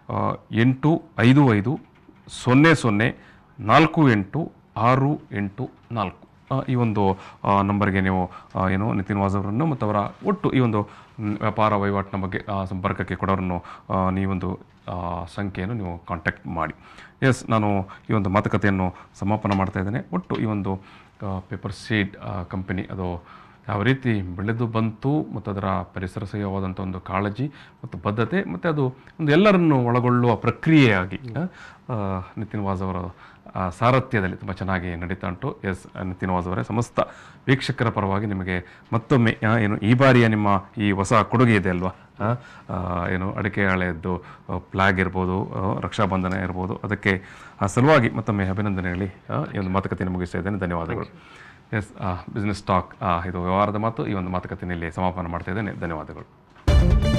855004864. ಈ ಒಂದು ನಂಬರ್ಗೆ ನೀವು ನಿತಿನ್ ವಾಜ್ ಅವರನ್ನು ಮತ್ತು ಅವರ ಒಟ್ಟು ಈ ಒಂದು ವ್ಯಾಪಾರ ವಹಿವಾಟಿನ ಬಗ್ಗೆ ಸಂಪರ್ಕಕ್ಕೆ ಕೊಡೋರನ್ನು ನೀವೊಂದು ಸಂಖ್ಯೆಯನ್ನು ನೀವು ಕಾಂಟ್ಯಾಕ್ಟ್ ಮಾಡಿ. ನಾನು ಈ ಒಂದು ಮಾತುಕತೆಯನ್ನು ಸಮಾಪನ ಮಾಡ್ತಾ ಇದ್ದೇನೆ. ಒಟ್ಟು ಈ ಒಂದು ಪೇಪರ್ ಸೀಡ್ ಕಂಪನಿ ಅದು ಯಾವ ರೀತಿ ಬೆಳೆದು ಬಂತು ಮತ್ತು ಅದರ ಪರಿಸರ ಸಹವಾದಂಥ ಒಂದು ಕಾಳಜಿ ಮತ್ತು ಬದ್ಧತೆ ಮತ್ತು ಅದು ಒಂದು ಎಲ್ಲರನ್ನು ಒಳಗೊಳ್ಳುವ ಪ್ರಕ್ರಿಯೆಯಾಗಿ ನಿತಿನ್ ವಾಜ್ ಅವರ ಸಾರಥ್ಯದಲ್ಲಿ ತುಂಬ ಚೆನ್ನಾಗಿ ನಡೀತಾ ಉಂಟು. ಎಸ್ ನಿತಿನ್ ವಾಜ್ ಅವರೇ, ಸಮಸ್ತ ವೀಕ್ಷಕರ ಪರವಾಗಿ ನಿಮಗೆ ಮತ್ತೊಮ್ಮೆ ಏನು ಈ ಬಾರಿಯ ನಿಮ್ಮ ಈ ಹೊಸ ಕೊಡುಗೆ ಇದೆ ಅಲ್ವಾ, ಏನು ಅಡಿಕೆ ಹಾಳೆಯದ್ದು ಫ್ಲಾಗ್ ಇರ್ಬೋದು, ರಕ್ಷಾಬಂಧನ ಇರ್ಬೋದು, ಅದಕ್ಕೆ ಸಲುವಾಗಿ ಮತ್ತೊಮ್ಮೆ ಅಭಿನಂದನೆ ಹೇಳಿ ಈ ಒಂದು ಮಾತುಕತೆಯನ್ನು ಮುಗಿಸ್ತಾ ಇದ್ದೇನೆ. ಧನ್ಯವಾದಗಳು. ಎಸ್ ಬಿಸ್ನೆಸ್ ಟಾಕ್ ಇದು ವ್ಯವಹಾರದ ಮಾತು. ಈ ಒಂದು ಮಾತುಕತೆಯಲ್ಲಿ ಸಮಾಪನ ಮಾಡ್ತಾ ಇದ್ದೇನೆ. ಧನ್ಯವಾದಗಳು.